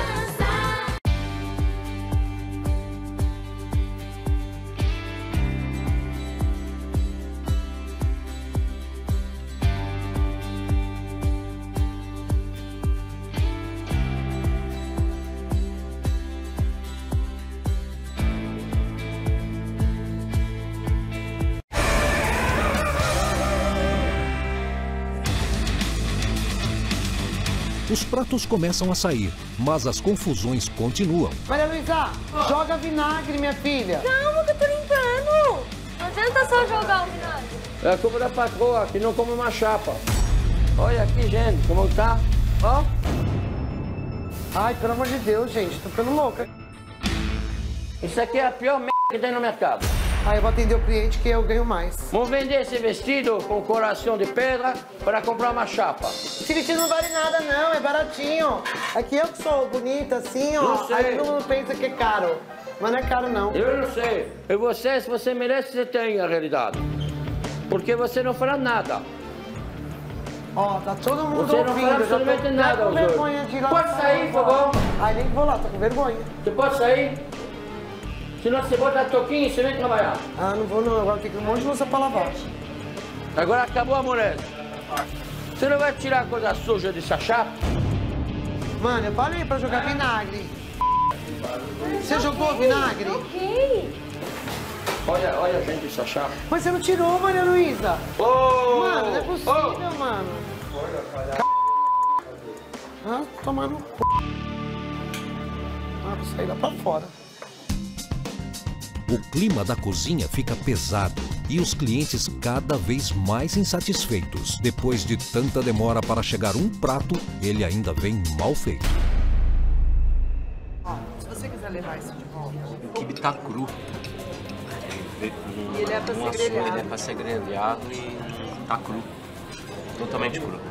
Os pratos começam a sair, mas as confusões continuam. Maria Luísa, joga vinagre, minha filha. Calma que eu tô limpando. Não adianta só jogar o vinagre. É a culpa da patroa, que não come uma chapa. Olha aqui, gente, como tá. Ó. Ai, pelo amor de Deus, gente, tô ficando louca. Isso aqui é a pior merda que tem no mercado. Aí eu vou atender o cliente que eu ganho mais. Vamos vender esse vestido com coração de pedra para comprar uma chapa. Esse vestido não vale nada não, é baratinho. Aqui eu que sou bonita assim, ó. Não sei. Aí todo mundo pensa que é caro. Mas não é caro não. Eu não sei. E você, se você merece, você tem a realidade. Porque você não fala nada. Ó, tá todo mundo você ouvindo. Você não fala absolutamente nada. Com vergonha de ir lá. Pode sair, por favor. Ai, nem vou lá, tô com vergonha. Você pode sair? Senão você bota a toquinha e você vem trabalhar. Ah, não vou não, agora tem um monte de louça pra lavar. Agora acabou a moleza. Você não vai tirar a coisa suja dessa chapa? Mano, eu falei pra jogar vinagre. Você jogou vinagre? Olha, gente, essa chapa. Mas você não tirou, Maria Luísa. Oh, mano, não é possível, mano. Ah, tomando c... Ah, vou sair lá pra fora. O clima da cozinha fica pesado e os clientes cada vez mais insatisfeitos. Depois de tanta demora para chegar um prato, ele ainda vem mal feito. Se você quiser levar isso de volta... O quibe tá cru. Ele é pra ser grelhado. Ele é pra ser grelhado e tá cru. Totalmente cru.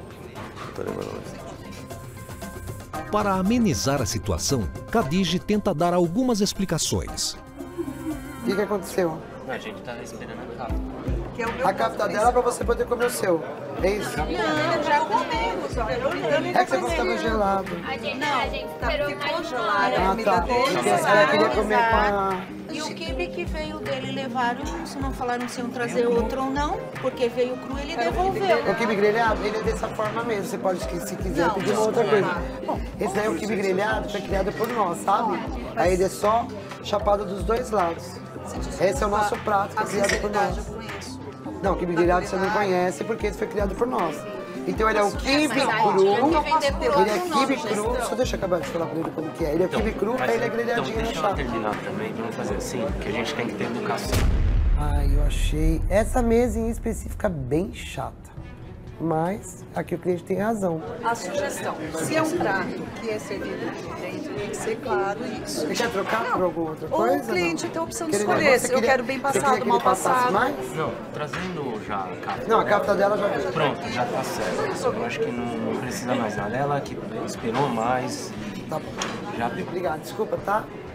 Para amenizar a situação, Khadija tenta dar algumas explicações. O que aconteceu? A gente tá esperando a cafta. A cafta dela é pra você poder comer o seu. É isso? Não, já comemos. É que você gostava gelado. A gente ficou gelado. Ah, tá. Porque ela queria comer com a... E o quibe que veio dele levaram, se não falaram se iam trazer outro ou não, porque veio cru, ele devolveu. O quibe grelhado, ele é dessa forma mesmo. Você pode, se quiser, pedir uma outra coisa. Bom, esse daí é o quibe grelhado, foi criado por nós, sabe? Aí ele é só chapado dos dois lados. Esse é o nosso prato, que é criado por nós. Não, o quibe grelhado você não conhece, porque esse foi criado por nós. Então ele é o quibe cru, ele é quibe cru, só deixa eu acabar de falar pra ele como que é. Ele é quibe cru, aí ele é grelhadinho no chá. Deixa eu terminar também, vamos fazer assim, que a gente tem que ter educação. Ai, eu achei essa mesa em específica bem chata. Mas aqui o cliente tem razão. A sugestão, se é um prato que é servido diferente, tem que ser claro isso. Você quer trocar por alguma outra coisa? O cliente tem a opção de Aquele escolher, se eu queria, quero bem passado, mal passado. Mais? Não, trazendo já a cafta. Não, a cafta dela já veio. Pronto, já tá certo. Eu acho que não precisa mais nada. Ela que esperou mais. Tá bom. Já deu. Obrigado, desculpa, tá?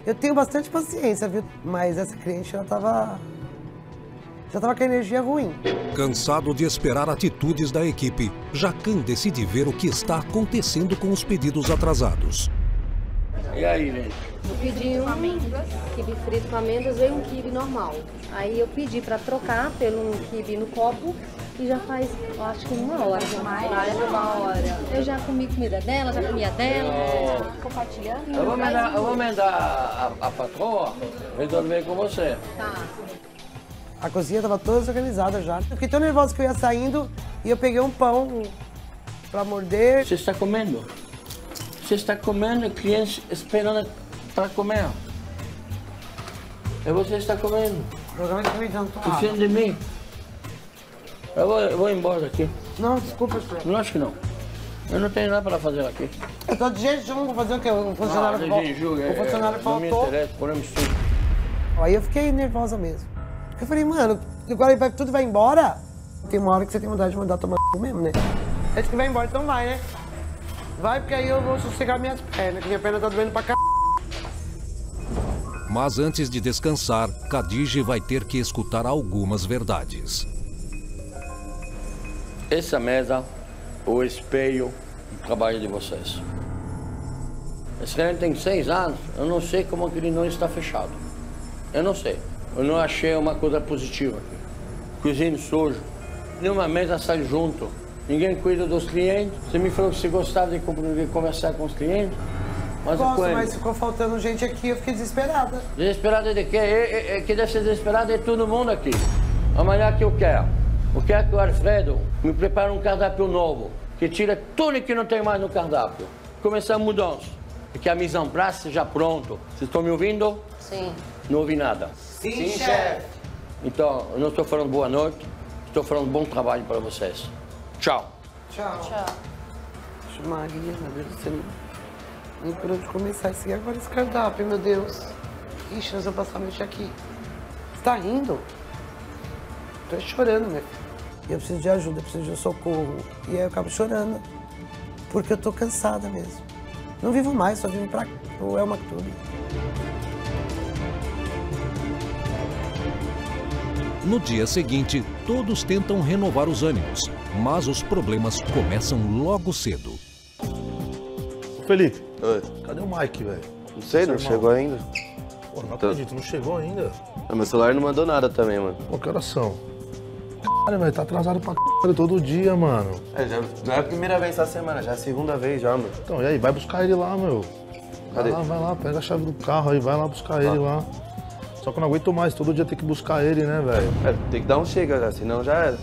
Eu tenho bastante paciência, viu? Mas essa cliente, ela já tava com a energia ruim. Cansado de esperar atitudes da equipe, Jacan decide ver o que está acontecendo com os pedidos atrasados. E aí, gente? Eu pedi um quibe frito com amêndoas, veio um quibe normal. Aí eu pedi para trocar pelo um quibe no copo e já faz, eu acho que 1 hora. Mais de 1 hora. Eu já comi comida dela, já comia dela, compartilhando. Eu vou mandar a patroa resolver com você. Tá. A cozinha estava toda desorganizada já. Eu fiquei tão nervosa que eu ia saindo e eu peguei um pão para morder. Você está comendo? Você está comendo, cliente esperando para comer. E você está comendo. Confia de mim. Eu vou embora daqui. Não, desculpa, senhor. Não acho que não. Eu não tenho nada para fazer aqui. Eu tô de jejum, vou fazer o quê? O funcionário de jejum, o funcionário não me faltou. interessa, podemos sim. Aí eu fiquei nervosa mesmo. Eu falei, mano, agora tudo vai embora? Tem uma hora que você tem vontade de mandar tomar c... mesmo, né? É que vai embora, então vai, né? Vai, porque aí eu vou sossegar minhas pernas, que minha perna tá doendo pra c... Mas antes de descansar, Khadija vai ter que escutar algumas verdades. Essa mesa, o espelho do trabalho de vocês. Esse cliente tem 6 anos, eu não sei como que ele não está fechado. Eu não sei. Eu não achei uma coisa positiva aqui. Cozinho sujo. Nenhuma mesa sai junto. Ninguém cuida dos clientes. Você me falou que você gostava de conversar com os clientes. Mas gosto, mas ficou faltando gente aqui, eu fiquei desesperada. Desesperada de quê? Que deve ser desesperada é todo mundo aqui. Amanhã que eu quero. Eu quero que o Alfredo me prepare um cardápio novo, que tira tudo que não tem mais no cardápio. Começar a mudança. E que a mise en place seja pronto. Vocês estão me ouvindo? Sim. Não ouvi nada. Sim, chefe. Então, eu não estou falando boa noite, estou falando bom trabalho para vocês. Tchau. Tchau. Tchau. Maria, meu Deus do céu. Nem por onde começar a seguir agora esse cardápio, meu Deus. Ixi, nós vamos passar a noite aqui. Você tá rindo? Tô chorando, meu filho. Eu preciso de ajuda, eu preciso de socorro. E aí eu acabo chorando. Porque eu tô cansada mesmo. Não vivo mais, só vivo pro El Maktoum. No dia seguinte, todos tentam renovar os ânimos, mas os problemas começam logo cedo. Felipe, oi. Cadê o Mike, velho? Não sei, não chegou ainda. Pô, não acredito, não chegou ainda. Meu celular não mandou nada também, mano. Pô, que horas são? Caralho, velho, tá atrasado pra caralho todo dia, mano. Já não é a primeira vez essa semana, já é a segunda vez já, mano. Então, e aí, vai buscar ele lá, meu. Cadê? Vai lá, pega a chave do carro aí, vai lá buscar ele lá. Só que eu não aguento mais, todo dia tem que buscar ele, né, velho? Tem que dar um chega já, senão já era.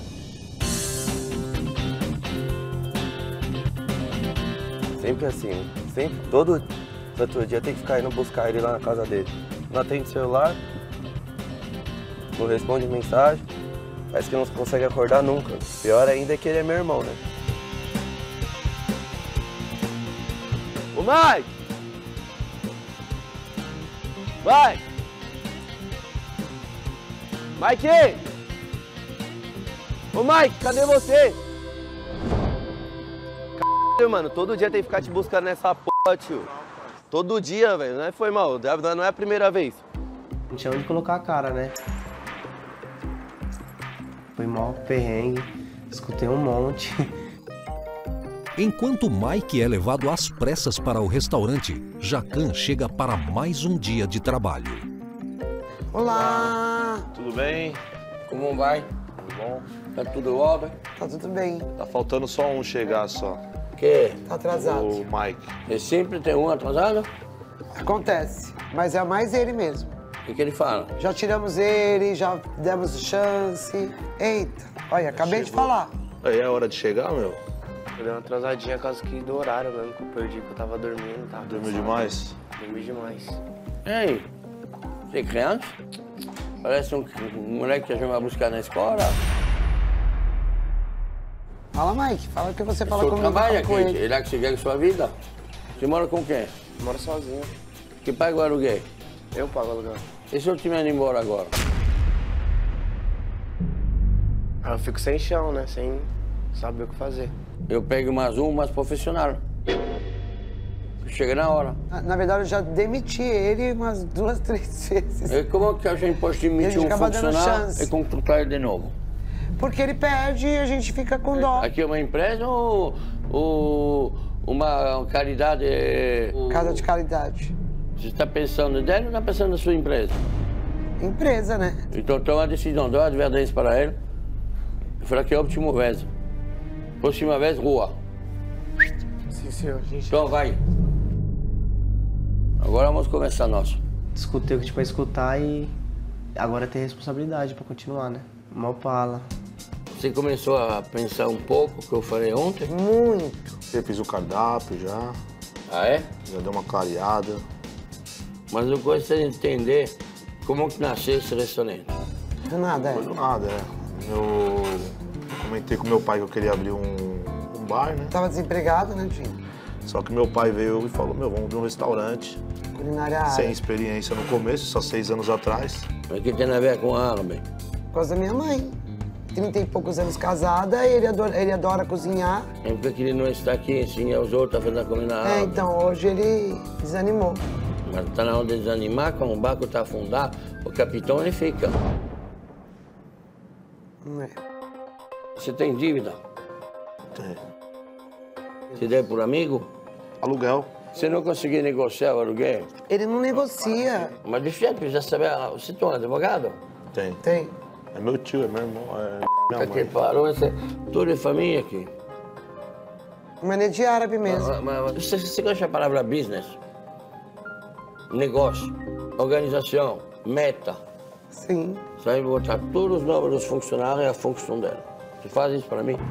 Sempre assim, sempre, todo outro dia tem que ficar indo buscar ele lá na casa dele. Não atende celular, não responde mensagem, parece que não consegue acordar nunca. Pior ainda é que ele é meu irmão, né? Ô Mike! Vai! Mike! Ô Mike, cadê você? Caralho, mano, todo dia tem que ficar te buscando nessa porra, tio. Todo dia, velho, não foi mal, não é a primeira vez. Não tinha onde colocar a cara, né? Foi mal perrengue, escutei um monte. Enquanto Mike é levado às pressas para o restaurante, Jacan chega para mais um dia de trabalho. Olá! Tudo bem? Como vai? Tudo bom? Tá tudo óbvio? Tá tudo bem. Tá faltando só um chegar só. Que? Tá atrasado. O Mike. E sempre tem um atrasado? Acontece, mas é mais ele mesmo. O que ele fala? Já tiramos ele, já demos chance. Eita, olha, acabei de falar. Aí é hora de chegar, meu? Eu dei uma atrasadinha por causa do horário mesmo que eu perdi, que eu tava dormindo. Tava Dormiu demais? Dormi demais. E aí? Você é criança? Parece um moleque que a gente vai buscar na escola. Fala, Mike. Fala o que você fala comigo. Você trabalha aqui? Com ele. Ele é que você quer sua vida? Você mora com quem? Eu moro sozinho. Que paga o aluguel? Eu pago o aluguel. E se eu te mando embora agora? Eu fico sem chão, né? Sem saber o que fazer. Eu pego mais um, mais profissional. chega na hora. Na verdade, eu já demiti ele umas 2, 3 vezes. E como que a gente pode demitir um funcionário e contratar ele de novo? Porque ele perde e a gente fica com dó. Aqui é uma empresa ou uma caridade? Casa de caridade. Você está pensando dele ou está pensando na sua empresa? Empresa, né? Então toma a decisão, dá uma advertência para ele. E fala que é a última vez. Próxima vez, rua. Sim, senhor. Então vai. Agora vamos começar nosso. Escutei o que tinha pra escutar e agora tem responsabilidade pra continuar, né? Mal pala. Você começou a pensar um pouco o que eu falei ontem? Muito. Eu fiz o cardápio já. Ah, é? Já deu uma clareada. Mas eu gostaria de entender como que nasceu esse restaurante. Do nada, Foi do nada, Eu comentei com meu pai que eu queria abrir um bar, né? Tava desempregado, né, Tim? Só que meu pai veio e falou, vamos abrir um restaurante. Culinária árabe. Sem experiência no começo, só 6 anos atrás. O que tem a ver com árabe? Por causa da minha mãe. 30 e poucos anos casada, ele adora cozinhar. É porque ele não está aqui, ensinar os outros a fazer a comida árabe. Então, hoje ele desanimou. Mas está na hora de desanimar, quando o barco está afundado, o capitão ele fica. Não é. Você tem dívida? Tem. Você deve por amigo? Aluguel. Você não conseguiu negociar o aluguel? Ele não negocia. Mas de jeito, precisa saber, você tem um advogado? Tem. Tem. É meu tio, é meu irmão, é minha mãe. Aqui parou, tudo é família aqui. Mas é de árabe mesmo. Mas você gosta da palavra business? Negócio, organização, meta. Sim. Você vai botar todos os nomes dos funcionários e a função dela. Você faz isso para mim?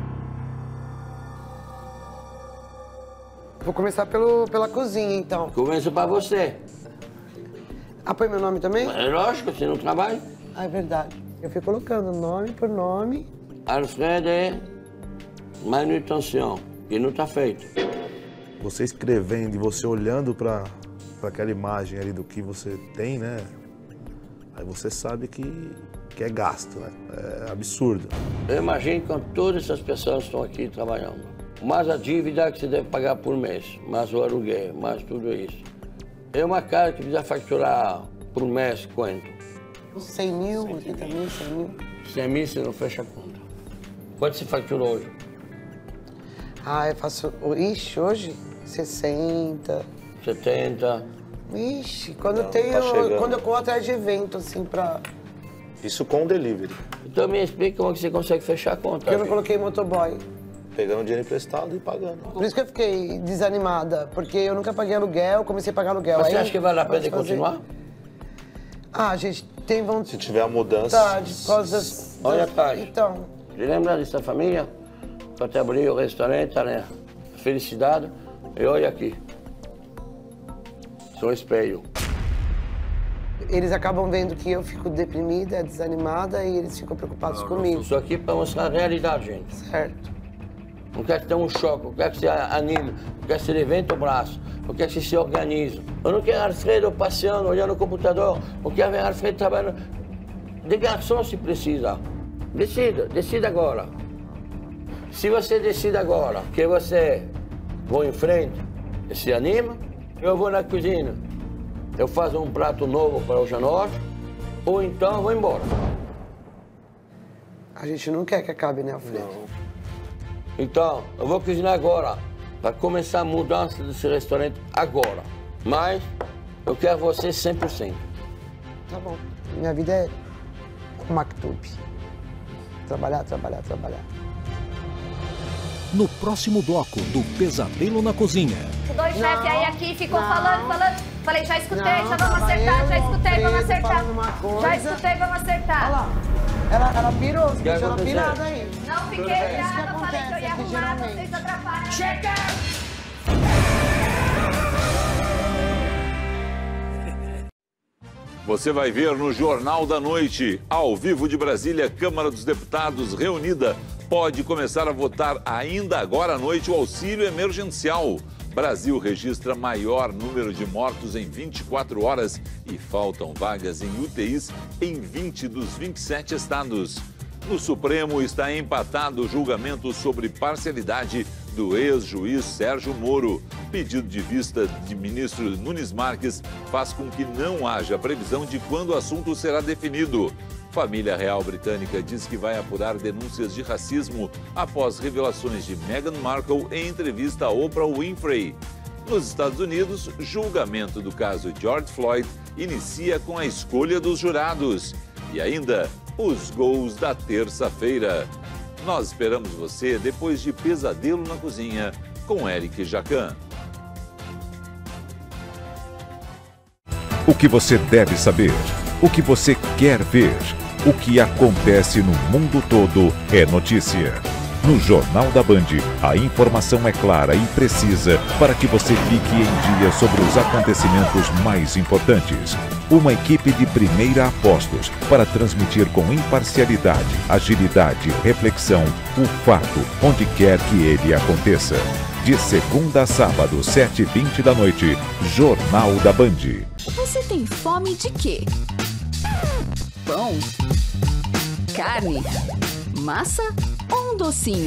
Vou começar pela cozinha, então. Começo para você. Ah, põe meu nome também? É lógico, você não trabalha. Ah, é verdade. Eu fui colocando nome por nome. Alfredo é manutenção, que não está feito. Você escrevendo e você olhando para aquela imagem ali do que você tem, né? Aí você sabe que é gasto, né? É absurdo. Eu imagino que todas essas pessoas estão aqui trabalhando. Mais a dívida que você deve pagar por mês, mais o aluguel, mais tudo isso. É uma casa que precisa facturar por mês quanto? 100 mil, 80 mil, 100 mil. 100 mil você não fecha a conta. Quanto você facturou hoje? Ah, eu faço... Ixi, hoje 60. 70. Ixi, quando eu Não, tenho... tá chegando. Quando eu corro atrás de evento, assim, pra... Isso com delivery. Então me explica como que você consegue fechar a conta. Porque eu não coloquei motoboy. Pegando dinheiro emprestado e pagando. Por isso que eu fiquei desanimada, porque eu nunca paguei aluguel, comecei a pagar aluguel. Mas você aí, acha que vale a pena continuar? Ah, gente, tem vontade. Se tiver a mudança... Por causa das... Olha, Thay. Então... Você lembra dessa família? Quando te abriu o restaurante, né? Felicidade. E olha aqui. Sou espelho. Eles acabam vendo que eu fico deprimida, desanimada e eles ficam preocupados comigo. Estou aqui para mostrar a realidade, gente. Certo. Não quer que tenha um choque, não quer que você anime, não quer que você levante o braço, não quer que você se organize. Eu não quero Alfredo passeando, olhando o computador, eu quero ver Alfredo trabalhando de garçom se precisa. Decida agora. Se você decide agora que você vai em frente e se anima, eu vou na cozinha, eu faço um prato novo para o jantar, ou então eu vou embora. A gente não quer que acabe, né, Alfredo? Não. Então, eu vou cozinhar agora, para começar a mudança desse restaurante agora. Mas eu quero você 100%. Tá bom. Minha vida é o Maktub. Trabalhar, trabalhar, trabalhar. No próximo bloco do Pesadelo na Cozinha. O dois chefe aí aqui ficou falando. Falei, já escutei, já vamos acertar, já escutei, vamos acertar. Já escutei, vamos acertar. Olha lá. Ela pirou, você deixou ela pirada aí. Não fiquei pirada, falei que eu ia arrumar, vocês atrapalham. Chega! Você vai ver no Jornal da Noite, ao vivo de Brasília, Câmara dos Deputados reunida. Pode começar a votar ainda agora à noite o auxílio emergencial. Brasil registra maior número de mortos em 24 horas e faltam vagas em UTIs em 20 dos 27 estados. No Supremo está empatado o julgamento sobre parcialidade do ex-juiz Sérgio Moro. Pedido de vista de ministro Nunes Marques faz com que não haja previsão de quando o assunto será definido. Família real britânica diz que vai apurar denúncias de racismo após revelações de Meghan Markle em entrevista a Oprah Winfrey. Nos Estados Unidos, julgamento do caso George Floyd inicia com a escolha dos jurados. E ainda, os gols da terça-feira. Nós esperamos você depois de Pesadelo na Cozinha, com Eric Jacan. O que você deve saber, o que você quer ver, o que acontece no mundo todo é notícia. No Jornal da Band, a informação é clara e precisa para que você fique em dia sobre os acontecimentos mais importantes. Uma equipe de primeira a postos para transmitir com imparcialidade, agilidade e reflexão o fato onde quer que ele aconteça. De segunda a sábado, 7h20 da noite, Jornal da Band. Você tem fome de quê? Pão? Carne? Massa? Ou um docinho?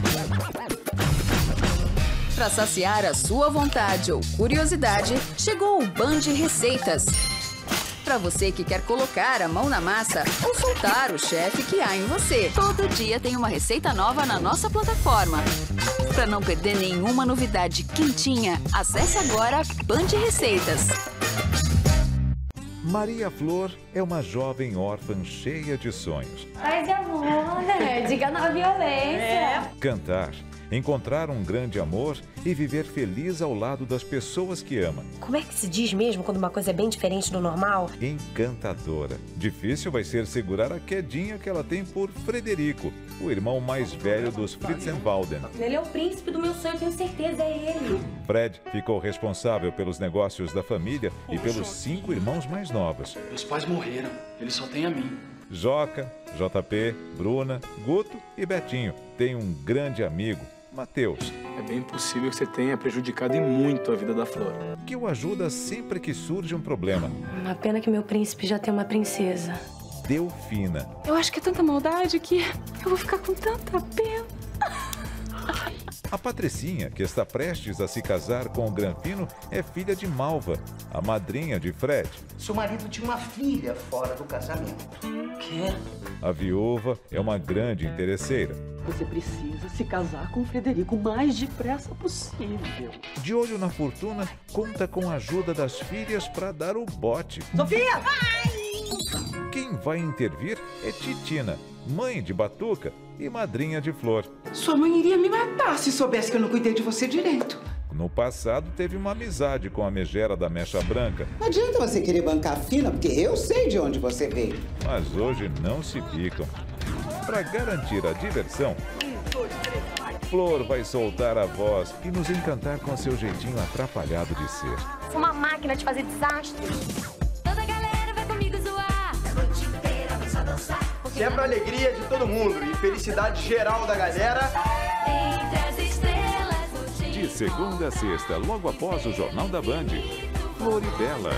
Para saciar a sua vontade ou curiosidade, chegou o Band Receitas. Para você que quer colocar a mão na massa ou soltar o chefe que há em você. Todo dia tem uma receita nova na nossa plataforma. Para não perder nenhuma novidade quentinha, acesse agora Band Receitas. Maria Flor é uma jovem órfã cheia de sonhos. Paz e amor, né? Diga na violência. Cantar, encontrar um grande amor e viver feliz ao lado das pessoas que ama. Como é que se diz mesmo quando uma coisa é bem diferente do normal? Encantadora. Difícil vai ser segurar a quedinha que ela tem por Frederico, o irmão mais velho dos Fritzenwalden. Ele é o príncipe do meu sonho, tenho certeza, é ele. Fred ficou responsável pelos negócios da família e pelos 5 irmãos mais novos. Meus pais morreram, ele só tem a mim. Joca, JP, Bruna, Guto e Betinho. Tem um grande amigo, Matheus. É bem possível que você tenha prejudicado e muito a vida da Flor. Que o ajuda sempre que surge um problema. Uma pena que meu príncipe já tem uma princesa. Delfina. Eu acho que é tanta maldade que eu vou ficar com tanta pena. A Patricinha, que está prestes a se casar com o Granfino, é filha de Malva, a madrinha de Fred. Seu marido tinha uma filha fora do casamento. Quê? A viúva é uma grande interesseira. Você precisa se casar com o Frederico o mais depressa possível. De olho na fortuna, conta com a ajuda das filhas para dar o bote. Sofia! Vai! Quem vai intervir é Titina, mãe de Batuca e madrinha de Flor. Sua mãe iria me matar se soubesse que eu não cuidei de você direito. No passado, teve uma amizade com a megera da mecha branca. Não adianta você querer bancar fina, porque eu sei de onde você veio. Mas hoje não se ficam. Para garantir a diversão, Flor vai soltar a voz e nos encantar com seu jeitinho atrapalhado de ser. Sou uma máquina de fazer desastre. Toda galera vai comigo zoar. A noite inteira vai só dançar. Se é pra alegria de todo mundo e felicidade geral da galera. Entre as estrelas, de segunda a sexta, logo após o Jornal da Band, Flor e Bela.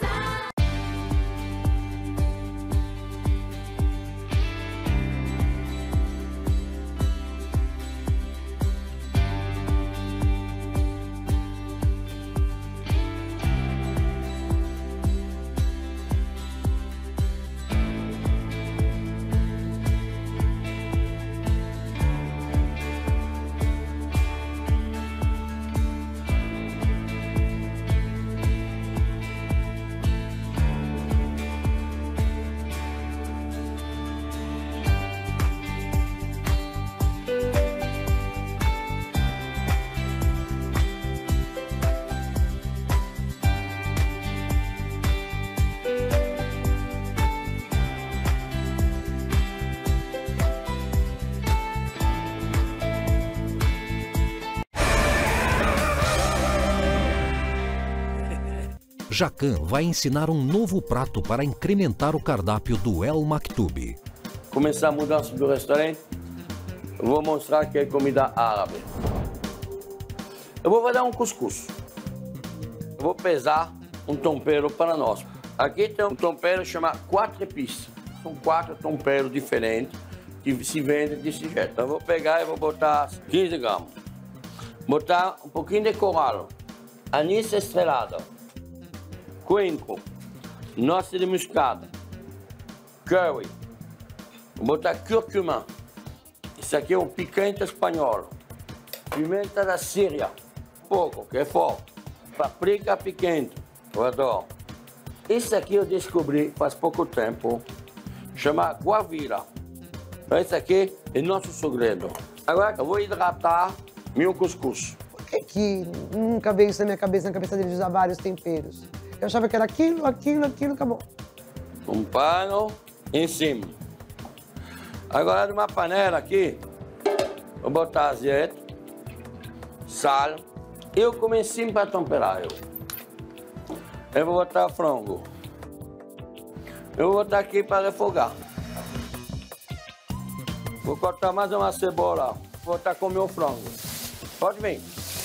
Jacan vai ensinar um novo prato para incrementar o cardápio do El Maktoum. Começar a mudança do restaurante, eu vou mostrar que é comida árabe. Eu vou fazer um cuscuz. Eu vou pesar um tempero para nós. Aqui tem um tempero chamado 4 épices. São 4 temperos diferentes que se vendem desse jeito. Eu vou pegar e vou botar 15 gramas. Botar um pouquinho de coral. anis estrelado, coentro, noz de moscada, curry, vou botar curcuma. Isso aqui é um picante espanhol. Pimenta da Síria, pouco, que é forte. Paprika picante, eu adoro. Isso aqui eu descobri faz pouco tempo, chama guavira. Esse aqui é nosso segredo. Agora eu vou hidratar meu cuscuz. Por que nunca veio isso na minha cabeça, na cabeça dele, de usar vários temperos? Eu achava que era aquilo, acabou. Um pano em cima. Agora numa panela aqui, vou botar azeite, sal. Eu comecei para temperar. Eu vou botar frango. Eu vou botar aqui para refogar. Vou cortar mais uma cebola. Vou botar com o meu frango. Pode vir.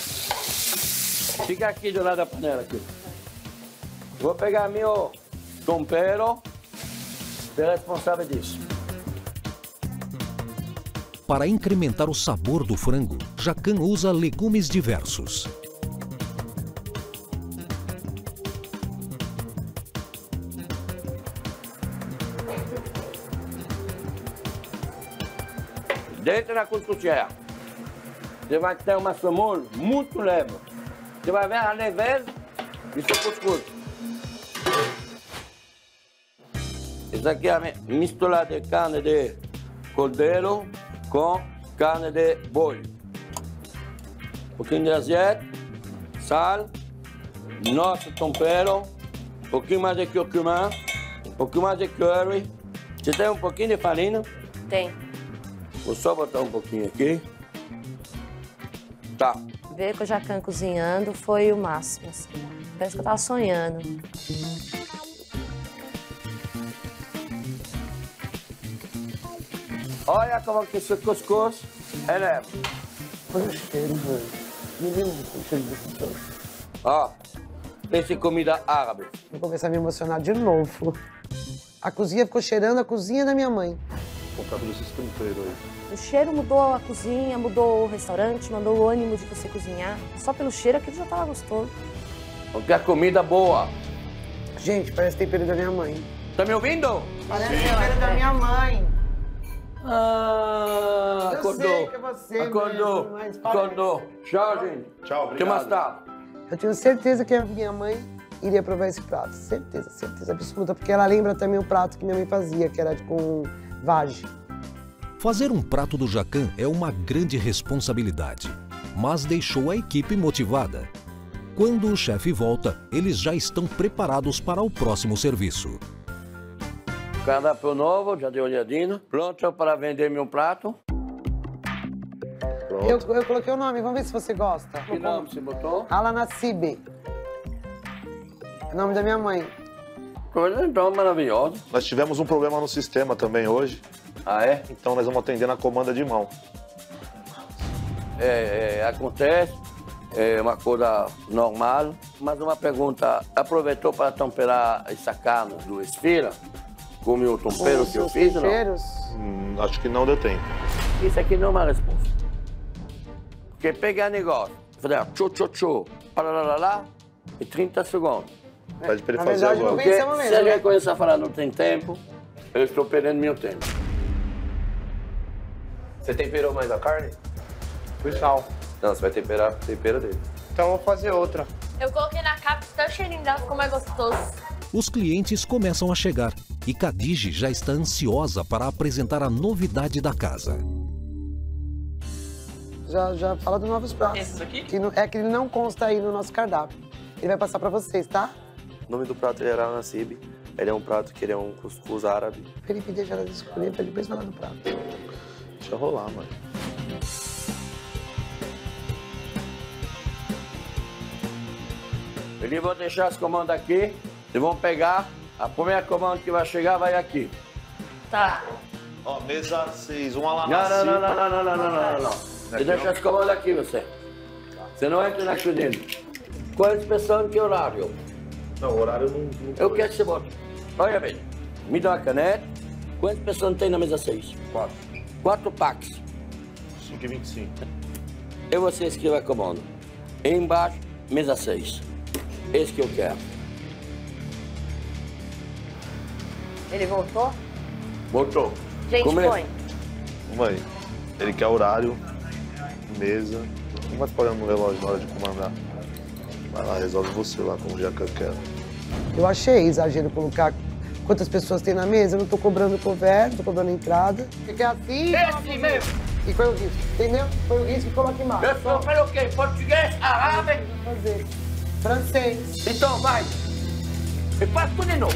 Fica aqui do lado da panela aqui. Vou pegar meu tempero. Você é responsável disso. Para incrementar o sabor do frango, Jacan usa legumes diversos. Dentro da cuscuzeira, você vai ter uma semola muito leve. Você vai ver a leveza do seu cuscuz. Isso aqui é a mistura de carne de cordeiro com carne de boi. Um pouquinho de azeite, sal, nosso tempero, um pouquinho mais de curcuma, um pouquinho mais de curry. Você tem um pouquinho de farinha? Tem. Vou só botar um pouquinho aqui. Tá. Ver com o Jacan cozinhando foi o máximo. Assim. Parece que eu tava sonhando. Olha como que esse cuscuz é leve. Olha o cheiro, velho. Ó, esse é comida árabe. Vou começar a me emocionar de novo. A cozinha ficou cheirando a cozinha da minha mãe. Contar desses temperos aí. O cheiro mudou a cozinha, mudou o restaurante, mudou o ânimo de você cozinhar. Só pelo cheiro aquilo já tava gostoso. Porque a comida boa. Gente, parece tempero da minha mãe. Tá me ouvindo? Parece tempero da minha mãe. Ah, eu acordou. sei que é você acordou. Mesmo, mas acordou. Tchau, gente. Tchau, obrigado. Até mais tarde. Eu tenho certeza que a minha mãe iria provar esse prato. Certeza, certeza absoluta. Porque ela lembra também o prato que minha mãe fazia, que era com vagem. Fazer um prato do Jacan é uma grande responsabilidade, mas deixou a equipe motivada. Quando o chefe volta, eles já estão preparados para o próximo serviço. Cardápio novo, já dei olhadinho. Pronto para vender meu prato. Eu coloquei o nome, vamos ver se você gosta. Que nome você botou? Alanacibe. É o nome da minha mãe. Coisa então maravilhosa. Nós tivemos um problema no sistema também hoje. Ah, é? Então nós vamos atender na comanda de mão. Acontece, é uma coisa normal. Mas uma pergunta, aproveitou para temperar essa carne do esfirra? Com o meu tempero que eu fiz, não? Acho que não deu tempo. Isso aqui não é uma resposta. Porque pegar negócio, fazer tchô, lá, e 30 segundos. Pede para ele fazer agora. Porque se ele começar a falar não tem tempo, eu estou perdendo meu tempo. Você temperou mais a carne? Foi sal. Não, você vai temperar o tempero dele. Então eu vou fazer outra. Eu coloquei na capa, até o cheirinho dela ficou mais gostoso. Os clientes começam a chegar e Khadija já está ansiosa para apresentar a novidade da casa. Já fala dos novos pratos. Esses aqui? Que ele não consta aí no nosso cardápio. Ele vai passar para vocês, tá? O nome do prato é Alanacibe. Ele é um prato que ele é um cuscuz árabe. Felipe deixa ela escolher para depois falar do prato. Deixa rolar, mano. Eles vão deixar as comandas aqui, eles vão pegar, a primeira comanda que vai chegar vai aqui. Tá. Ó, mesa 6, um alanacibe. Não. Você deixa as comandas aqui, você. Você não entra na cozinha. Qual é a expressão que horário? Não, o horário não... Eu quero que você bote. Olha bem, me dá uma caneta. Quantas pessoas tem na mesa 6? 4. 4 packs. 5,25. E você escreve a comanda. E embaixo, mesa 6. Esse que eu quero. Ele voltou? Voltou. Gente, põe. Vamos aí. Ele quer horário, mesa. Não vai ficar olhando no relógio na hora de comandar. Vai lá, resolve você lá, como o Jacan quer. Eu achei exagero colocar quantas pessoas tem na mesa. Eu não tô cobrando couvert, tô cobrando entrada. Você quer assim? Esse mesmo. E foi o risco, entendeu? Foi o risco que coloca embaixo. Eu sou pelo quê? Português, árabe? Fazer. Francês. Então, vai. E faz tudo de novo.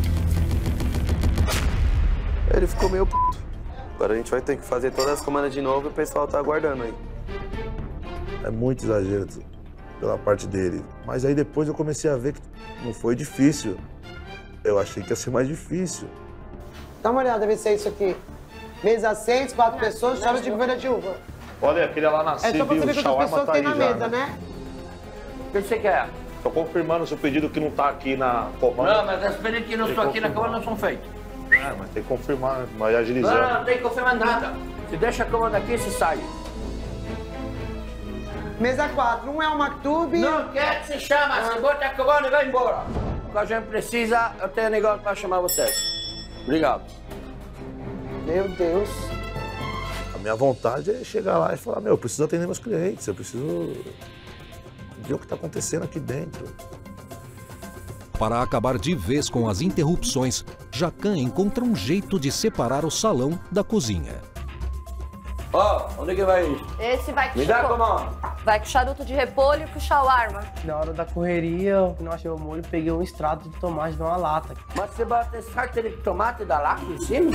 Ele ficou meio p***. Agora a gente vai ter que fazer todas as comandas de novo e o pessoal tá aguardando aí. É muito exagero pela parte dele. Mas aí depois eu comecei a ver que não foi difícil. Eu achei que ia ser mais difícil. Dá uma olhada, vê se é isso aqui. Mesa 6, 4 pessoas, chora de governo de uva. Olha, aquele lá na É só pra saber quantas pessoas tem na mesa, né? O que você quer? Tô confirmando o seu pedido que não tá aqui na comanda. Não, mas os pedidos que não estão aqui na comanda não são feitos. É, mas tem que confirmar, né? Mas agilizando. Não tem que confirmar nada. Se deixa a comanda aqui, você sai. Mesa 4, um é o Maktub. Não quer que se chama, se bota a comanda e vai embora. Quando a gente precisa, eu tenho negócio para chamar vocês. Obrigado. Meu Deus. A minha vontade é chegar lá e falar, meu, eu preciso atender meus clientes, eu preciso ver o que está acontecendo aqui dentro. Para acabar de vez com as interrupções, Jacan encontra um jeito de separar o salão da cozinha. Ó, onde é que vai isso? Esse vai com Me dá a comanda. Vai com charuto de repolho e com shawarma. Na hora da correria, eu não achei o molho, peguei um extrato de tomate de uma lata. Mas você bota extrato de tomate da lata em cima?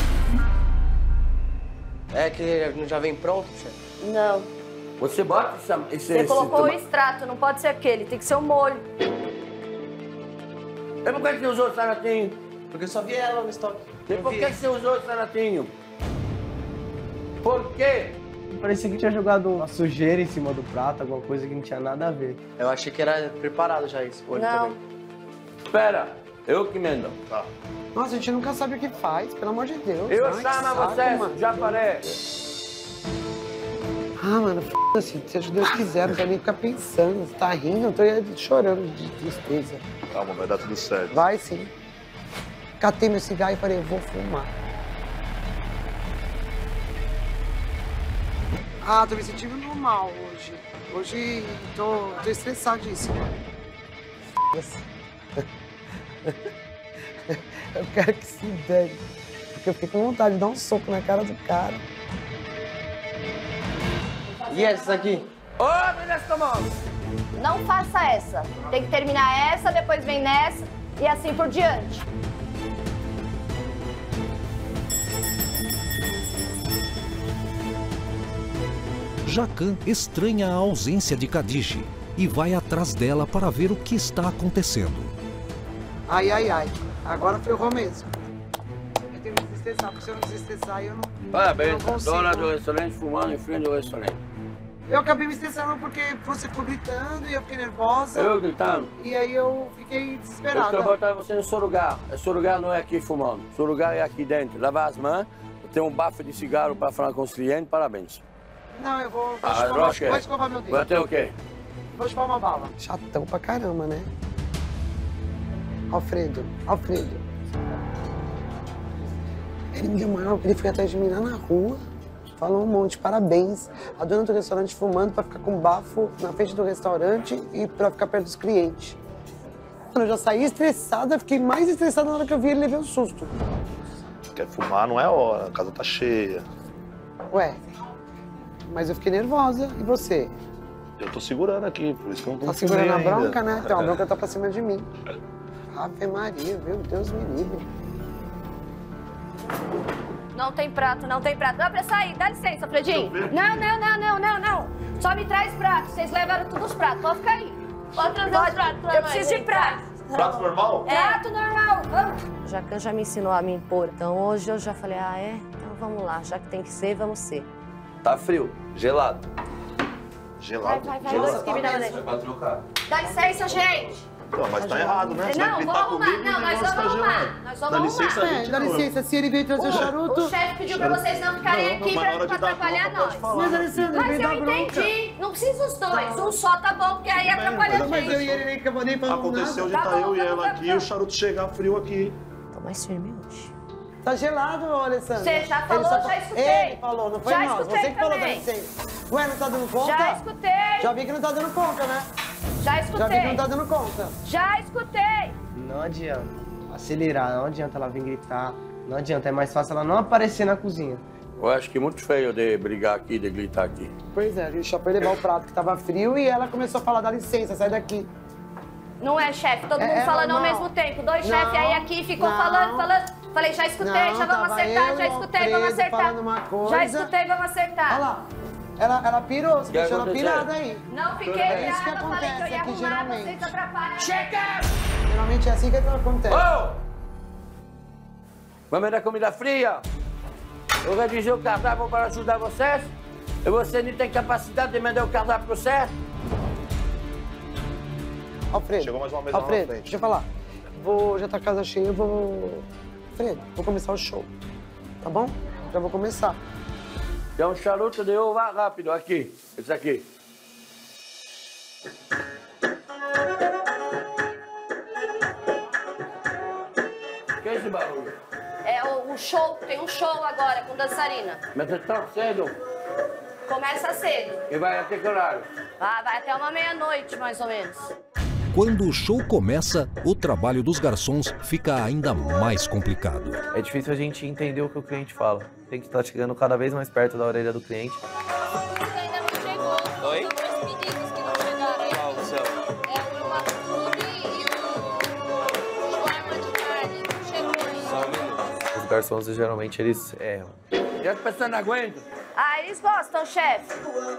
É que já vem pronto, chefe? Não. Você bota esse Você colocou o extrato, não pode ser aquele, tem que ser o molho. E por que você usou o sanatinho? Porque eu só vi ela no estoque. E por que você usou o sanatinho? Por quê? Parecia que tinha jogado uma sujeira em cima do prato, alguma coisa que não tinha nada a ver. Eu achei que era preparado já esse molho também. Espera, eu que mando. Tá. Nossa, a gente nunca sabe o que faz, pelo amor de Deus. Eu Ai, chamo saco, vocês, mano. já parei. Ah, mano, f***-se, seja Deus quiser, não quero nem ficar pensando. Você tá rindo, eu tô chorando de tristeza. Calma, vai dar tudo certo. Vai sim. Catei meu cigarro e falei, eu vou fumar. Ah, tô me sentindo normal hoje. Hoje tô estressadíssima. Eu quero que se dane. Porque eu fiquei com vontade de dar um soco na cara do cara. E essa aqui? Ô, Ministro Mão! Não faça essa. Tem que terminar essa, depois vem nessa e assim por diante. Jacan estranha a ausência de Khadijeh e vai atrás dela para ver o que está acontecendo. Ai, ai, ai. Agora ferrou mesmo. Eu tenho que desestressar, porque se eu não desestressar, eu não. Parabéns, não consigo. dona do restaurante fumando em frente do restaurante. Eu acabei me estressando porque você ficou gritando e eu fiquei nervosa. Eu gritando? E aí eu fiquei Eu desesperada. quero botar você no seu lugar. Seu lugar não é aqui fumando. Seu lugar é aqui dentro. Lavar as mãos, ter um bafo de cigarro para falar com os clientes, parabéns. Não, eu vou escovar meu dedo. Vai ter o quê? Vou chupar uma bala. Chatão pra caramba, né? Alfredo. Ele me deu mal, ele foi atrás de mim lá na rua, falou um monte, parabéns. A dona do restaurante fumando pra ficar com bafo na frente do restaurante e pra ficar perto dos clientes. Eu já saí estressada, fiquei mais estressada na hora que eu vi ele, levei um susto. Quer fumar, não é hora, a casa tá cheia. Ué, mas eu fiquei nervosa, e você? Eu tô segurando aqui, por isso que eu não tô Tá segurando a ainda. bronca, né? Então, a bronca tá pra cima de mim. Ave Maria, meu Deus me livre. Não tem prato, não tem prato. Dá pra sair, dá licença, Fredinho. Não. Só me traz prato, vocês levaram todos os pratos, pode ficar aí. Pode trazer os pratos pra Eu nós, preciso de hein? prato. Prato normal? Prato normal, vamos. Jacan já me ensinou a me impor, então hoje eu já falei, Então vamos lá, já que tem que ser, vamos ser. Tá frio, gelado. Gelado? Vai, dois que me dá Vai pra trocar. Dá licença, gente. Não, mas tá errado, né? Você vai Não, vou gritar arrumar. comigo e Não, o nós negócio vamos tá arrumar. gelado. Nós Dá vamos licença, arrumar. gente. Dá licença, se ele veio trazer o charuto... O chefe pediu pra vocês não ficarem aqui pra atrapalhar nós. Mas, Alessandra, Mas ele eu veio dar bronca. entendi. Não precisa os dois, um só tá bom, porque aí atrapalha a gente. Mas eu e ele nem falamos Aconteceu de estar eu e ela aqui e o charuto chegar frio aqui. Tô mais firme hoje. Tá gelado, Alessandra. Você já falou, já escutei. Ele falou, não foi já nós. Escutei Você que falou, também. deve ser. Ué, não tá dando conta? Já escutei. Já vi que não tá dando conta, né? Já escutei. Já vi que não tá dando conta. Já escutei. Não adianta acelerar, não adianta ela vir gritar, não adianta. É mais fácil ela não aparecer na cozinha. Eu acho que é muito feio de brigar aqui, de gritar aqui. Pois é, a gente só foi levar o prato que tava frio e ela começou a falar, dá licença, sai daqui. Não é, chefe, todo mundo falando ao mesmo tempo. Dois chefes aí aqui ficou falando. Falei, já escutei, já vamos acertar, já escutei, vamos acertar. Já escutei, vamos acertar. Olha lá, ela pirou, você deixou ela pirada aí. Não fiquei pirada, falei que eu ia arrumar, vocês atrapalham. Chega! Geralmente é assim que acontece. Ô! Vamos dar comida fria? Eu redigi o cardápio para ajudar vocês? E você não tem capacidade de mandar o cardápio pro certo? Alfredo, Chegou mais uma mesa Alfredo, na frente. deixa eu falar. Já tá a casa cheia, eu vou... Alfredo, vou começar o show, tá bom? Já vou começar. Tem um charuto de uva rápido aqui, esse aqui. Que é esse barulho? É o show, tem um show agora com dançarina. Mas é tão cedo. Começa cedo. E vai até que horário? Vai até uma meia-noite, mais ou menos. Quando o show começa, o trabalho dos garçons fica ainda mais complicado. É difícil a gente entender o que o cliente fala. Tem que estar chegando cada vez mais perto da orelha do cliente. Ainda não chegou. Oi? Tem dois meninos que não chegaram aí. Qual o seu? É o Matube e o Shawarma de carne. Não chegou ainda. Só um minuto. Os garçons, geralmente, eles erram. E as pessoas não aguentam? Ah, eles gostam, chefe.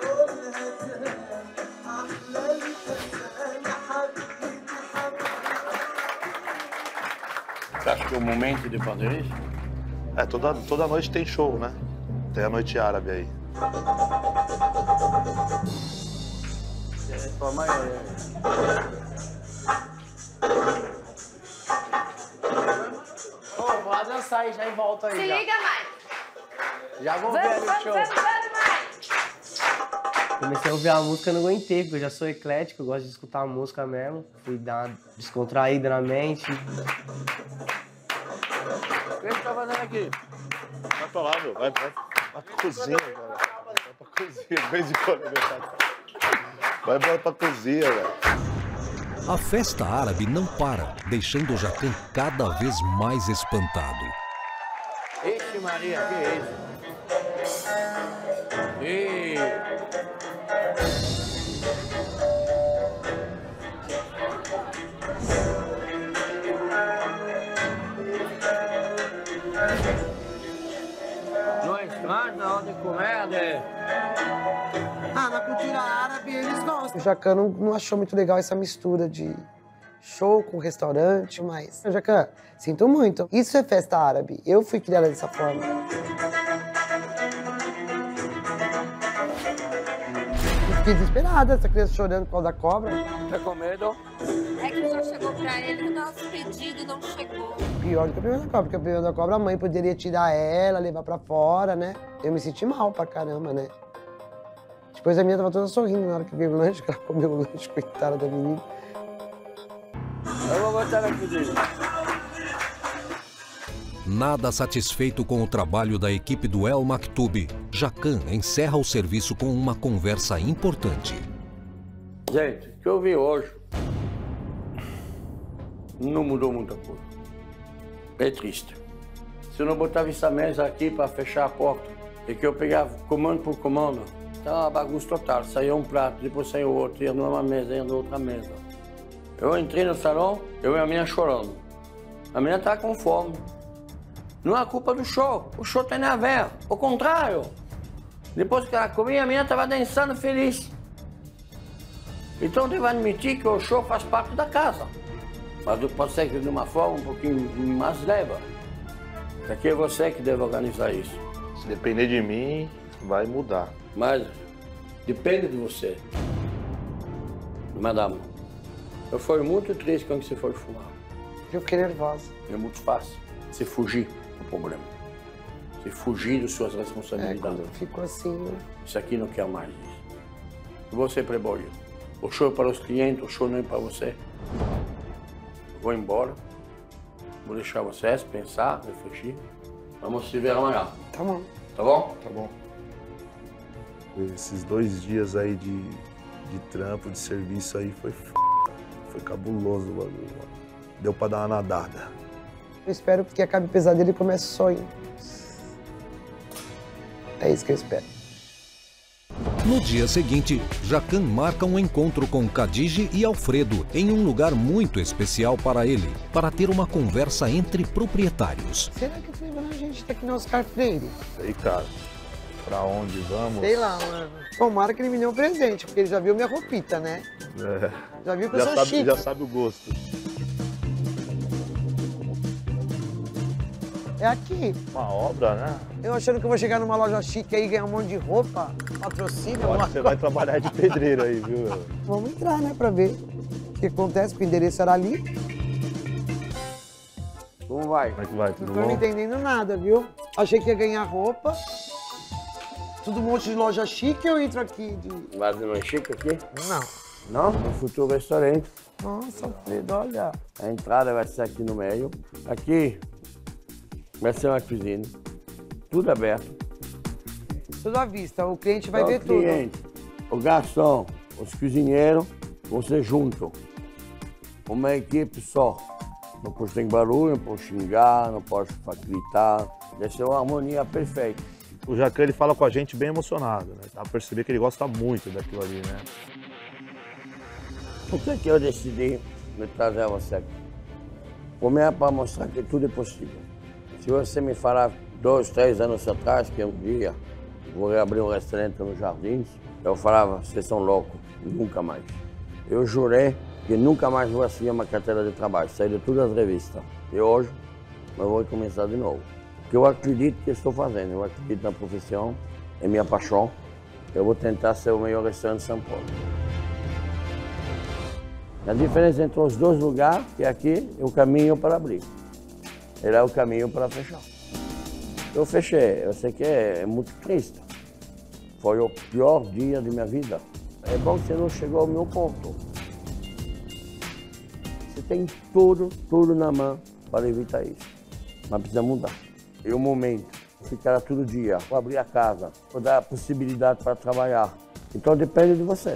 Você acha que é o momento de fazer isso? É, toda noite tem show, né? Tem a noite árabe aí. Ô, vou dançar aí, já e volto aí. Se já. liga, Mike. Já vou ver ali o show. Comecei a ouvir a música, não aguentei, porque eu já sou eclético, eu gosto de escutar a música mesmo. Fui dar uma descontraída na mente. O que você tá fazendo aqui? Vai pra lá, meu. Vai pra cozinha, cara. Vai pra cozinha, de vez em quando. Vai pra cozinha, velho. A festa árabe não para, deixando o Jacan cada vez mais espantado. Ixi, Maria, que é isso? E... Não é estranho na hora de comer, né? Ah, na cultura árabe eles gostam. O Jacan não achou muito legal essa mistura de show com restaurante, mas... Jacan, sinto muito. Isso é festa árabe. Eu fui criada dessa forma. Eu fiquei desesperada, essa criança chorando por causa da cobra. Tá com medo? É que já chegou pra ele, o nosso pedido não chegou. Pior do que o problema da cobra, porque o problema da cobra a mãe poderia tirar ela, levar pra fora, né? Eu me senti mal pra caramba, né? Depois a minha tava toda sorrindo na hora que veio o lanche, que ela comeu o lanche, coitada da menina. Eu vou botar na cozinha. Nada satisfeito com o trabalho da equipe do El Maktoum, Jacan encerra o serviço com uma conversa importante. Gente, o que eu vi hoje não mudou muita coisa. É triste. Se eu não botava essa mesa aqui para fechar a porta e que eu pegava comando por comando, então uma bagunça total. Saía um prato, depois saía o outro, ia numa mesa, ia na outra mesa. Eu entrei no salão, eu e a menina chorando. A menina estava com fome. Não é culpa do show, o show tem a ver. Ao contrário. Depois que ela comia, a menina estava dançando feliz. Então devo admitir que o show faz parte da casa. Mas pode ser que de uma forma um pouquinho mais leve. Aqui é você que deve organizar isso. Se depender de mim, vai mudar. Mas depende de você. Madame, eu fui muito triste quando você foi fumar. Eu fiquei nervosa. É muito fácil você fugir do problema. Você fugir das suas responsabilidades. Quando eu fico assim... Isso aqui não quer mais isso. Você prebolha. O show é para os clientes, o show não é para você. Vou embora. Vou deixar vocês pensar, refletir. Vamos se ver amanhã. Tá bom. Tá bom? Tá bom. Esses 2 dias aí de trampo, de serviço aí, foi cabuloso o bagulho, mano. Deu pra dar uma nadada. Eu espero que acabe o pesadelo e comece o sonho. É isso que eu espero. No dia seguinte, Jacan marca um encontro com Khadija e Alfredo em um lugar muito especial para ele, para ter uma conversa entre proprietários. Será que ele vai a gente tá aqui no Oscar Freire? Aí, cara, pra onde vamos? Sei lá, mano. Tomara que ele me dê um presente, porque ele já viu minha roupita, né? É. Já viu que eu sou chique. Já sabe o gosto. É aqui. Uma obra, né? Eu achando que eu vou chegar numa loja chique aí e ganhar um monte de roupa, patrocínio. Eu acho que você vai trabalhar de pedreiro aí, viu? Vamos entrar, né, pra ver o que acontece, porque o endereço era ali. Como vai? Como é que vai? Tudo Não tô bom? entendendo nada, viu? Achei que ia ganhar roupa. Tudo um monte de loja chique, eu entro aqui de... Mas não é chique aqui? Não. Não? No futuro restaurante. Nossa, Alfredo, olha. A entrada vai ser aqui no meio. Aqui vai ser uma cozinha. Tudo aberto. Tudo à vista, o cliente vai Só ver o cliente, o garçom, os cozinheiros, você junto. Uma equipe só. Não pode ter barulho, não pode xingar, não pode gritar. Deve ser uma harmonia perfeita. O Jacan, ele fala com a gente bem emocionado, né? Dá pra perceber que ele gosta muito daquilo ali, né? Por que eu decidi me trazer você aqui? Primeiro para mostrar que tudo é possível. Se você me falar 2, 3 anos atrás que um dia vou reabrir um restaurante nos Jardins, eu falava, vocês são loucos, nunca mais. Eu jurei que nunca mais vou assinar uma carteira de trabalho, sair de todas as revistas. E hoje eu vou começar de novo. Porque eu acredito que estou fazendo, eu acredito na profissão, é minha paixão. Eu vou tentar ser o melhor restaurante de São Paulo. A diferença entre os dois lugares, que aqui é o caminho para abrir. Ele é o caminho para fechar. Eu fechei, eu sei que é muito triste. Foi o pior dia de minha vida. É bom que você não chegou ao meu ponto. Você tem tudo na mão para evitar isso. Mas precisa mudar. É o momento. Ficar todo dia, vou abrir a casa, vou dar a possibilidade para trabalhar. Então depende de vocês.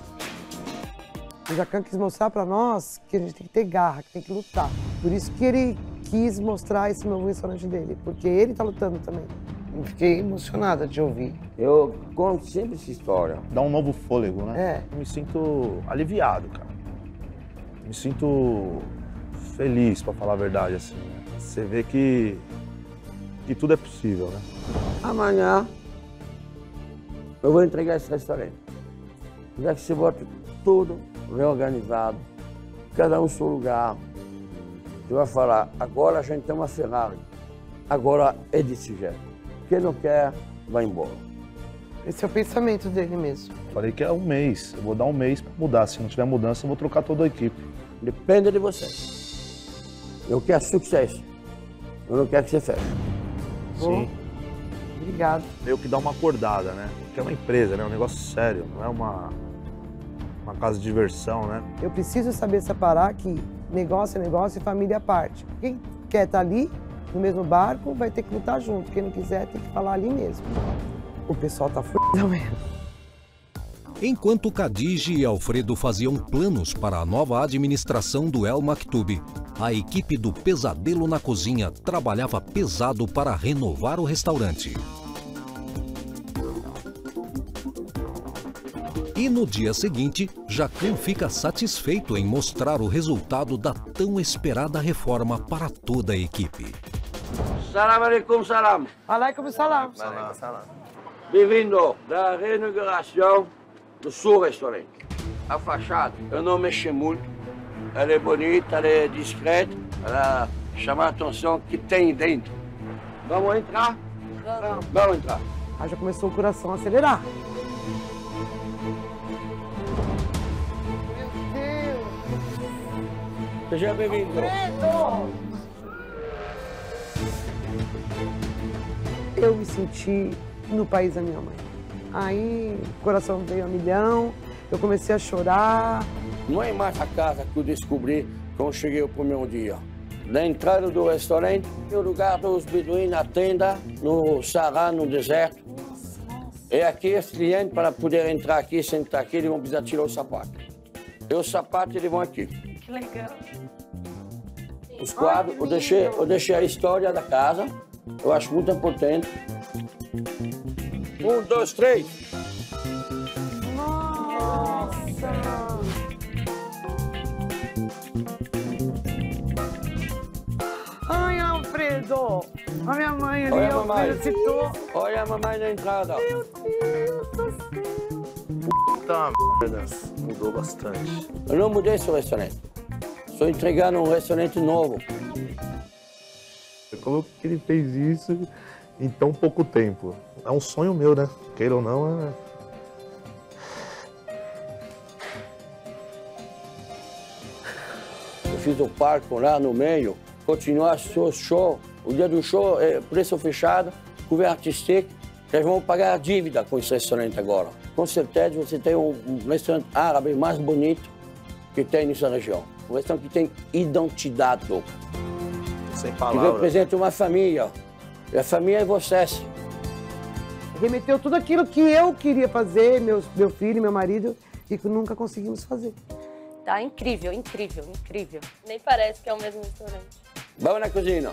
O Jacan quis mostrar para nós que a gente tem que ter garra, que tem que lutar. Por isso que ele quis mostrar esse novo restaurante dele, porque ele tá lutando também. Eu fiquei emocionada de ouvir. Eu conto sempre essa história. Dá um novo fôlego, né? É. Eu me sinto aliviado, cara. Me sinto feliz, pra falar a verdade, assim. Né? Você vê que tudo é possível, né? Amanhã eu vou entregar esse restaurante. Já que você bota tudo reorganizado, cada um no seu lugar. Você vai falar, agora a gente tem uma Ferrari, agora é desse jeito. Quem não quer, vai embora. Esse é o pensamento dele mesmo. Falei que é um mês, eu vou dar um mês para mudar. Se não tiver mudança, eu vou trocar toda a equipe. Depende de você. Eu quero sucesso, eu não quero que você feche. Sim. Obrigado. Meio que dá uma acordada, né? Porque é uma empresa, né? É um negócio sério, não é uma casa de diversão, né? Eu preciso saber separar que negócio é negócio e família à parte. Quem quer estar ali, no mesmo barco, vai ter que lutar junto. Quem não quiser, tem que falar ali mesmo. O pessoal tá fudido mesmo. Enquanto Khadija e Alfredo faziam planos para a nova administração do El Maktoum, a equipe do Pesadelo na Cozinha trabalhava pesado para renovar o restaurante. E no dia seguinte, Jacan fica satisfeito em mostrar o resultado da tão esperada reforma para toda a equipe. Salam alaikum salam. Alaikum salam. Bem-vindo da reinauguração do seu restaurante. A fachada, eu não mexi muito. Ela é bonita, ela é discreta, ela chama a atenção que tem dentro. Vamos entrar? Vamos entrar. Aí já começou o coração a acelerar. Seja bem-vindo. Eu me senti no país da minha mãe. Aí o coração veio a milhão, eu comecei a chorar. Não é mais a casa que eu descobri quando cheguei o primeiro dia. Na entrada do restaurante, o lugar dos beduínos na tenda, no Saara, no deserto. E aqui, os clientes, para poder entrar aqui, sentar aqui, eles vão precisar tirar o sapato. E os sapatos, eles vão aqui. Que legal. Os quadros, eu deixei a história da casa, eu acho muito importante. 1, 2, 3. Nossa! Ai, Alfredo! A minha mãe ali, Olha a mamãe. citou. Olha a mamãe na entrada. Meu Deus do céu! Puta merda, mudou bastante. Eu não mudei esse restaurante. Estou entregando um restaurante novo. Como que ele fez isso em tão pouco tempo? É um sonho meu, né? Queira ou não, Eu fiz o palco lá no meio, continuar o show. O dia do show é preço fechado, couvert artístico. Eles vão pagar a dívida com esse restaurante agora. Com certeza você tem um restaurante árabe mais bonito que tem nessa região. Um restaurante que tem identidade. Sem que palavras. representa uma família. E a família é vocês. Remeteu tudo aquilo que eu queria fazer, meu filho, meu marido, e que nunca conseguimos fazer. Tá incrível, incrível, incrível. Nem parece que é o mesmo restaurante. Vamos na cozinha.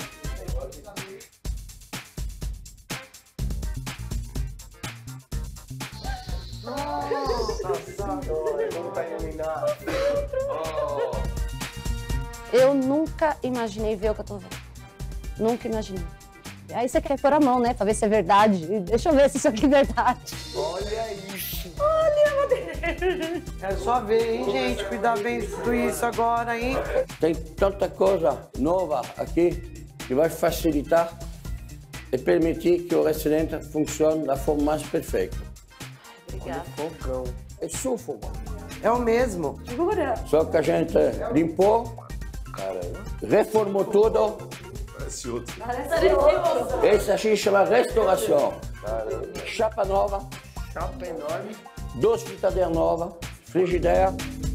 Eu nunca imaginei ver o que eu tô vendo. Nunca imaginei. Aí você quer pôr a mão, né? Pra ver se é verdade. Deixa eu ver se isso aqui é verdade. Olha isso. Olha, meu Deus. É só ver, hein, gente? Cuidar bem de tudo isso agora, hein? Tem tanta coisa nova aqui que vai facilitar e permitir que o restaurante funcione da forma mais perfeita. Obrigada. Fogão. É sufogo. É o mesmo. Jura? Só que a gente limpou, reformou tudo. Parece outro. Esse aqui chama restauração. Chapa nova. Chapa enorme. 2 fritadeiras novas, frigideira.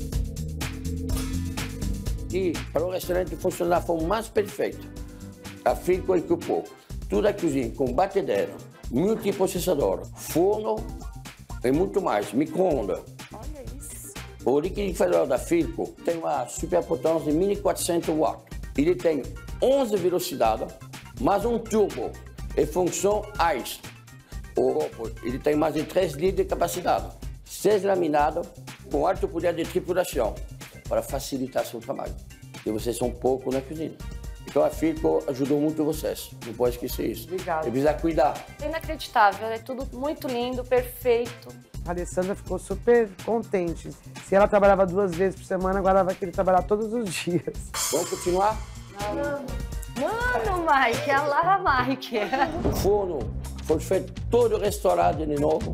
E para o restaurante funcionar da forma mais perfeita, a Filco equipou toda a cozinha com batedeira, multiprocessador, forno e muito mais, micro-ondas. Olha isso. O liquidificador da Filco tem uma superpotência de 1400 watts. Ele tem 11 velocidades, mais um turbo e função ICE. Ele tem mais de 3 litros de capacidade. 6 laminados com alto poder de tripulação para facilitar seu trabalho. E vocês são pouco na cozinha. Então a Filco ajudou muito vocês. Não pode esquecer isso. Obrigada. E precisa cuidar. É inacreditável, é tudo muito lindo, perfeito. A Alessandra ficou super contente. Se ela trabalhava 2 vezes por semana, agora ela vai querer trabalhar todos os dias. Vamos continuar? Mano, Mike, a lá, Mike. O forno foi feito todo restaurado de novo.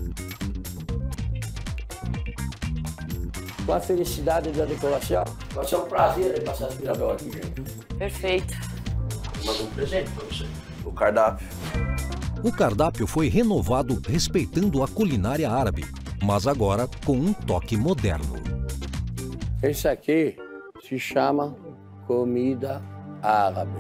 Com a felicidade da decoração, vai ser um prazer de passar aspirador aqui, gente. Perfeito. Manda um presente para você. O cardápio. O cardápio foi renovado respeitando a culinária árabe, mas agora com um toque moderno. Esse aqui se chama comida árabe.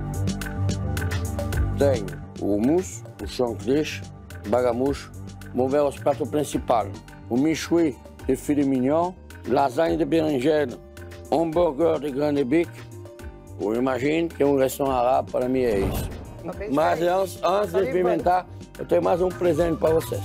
Tem o hummus, o changlish, bagamouche. Vamos ver os pratos principais. O méchoui de filet mignon, lasanha de berinjela, hambúrguer de grande bico. Eu imagino que um restaurante árabe para mim é isso. Mas antes de experimentar, eu tenho mais um presente para vocês.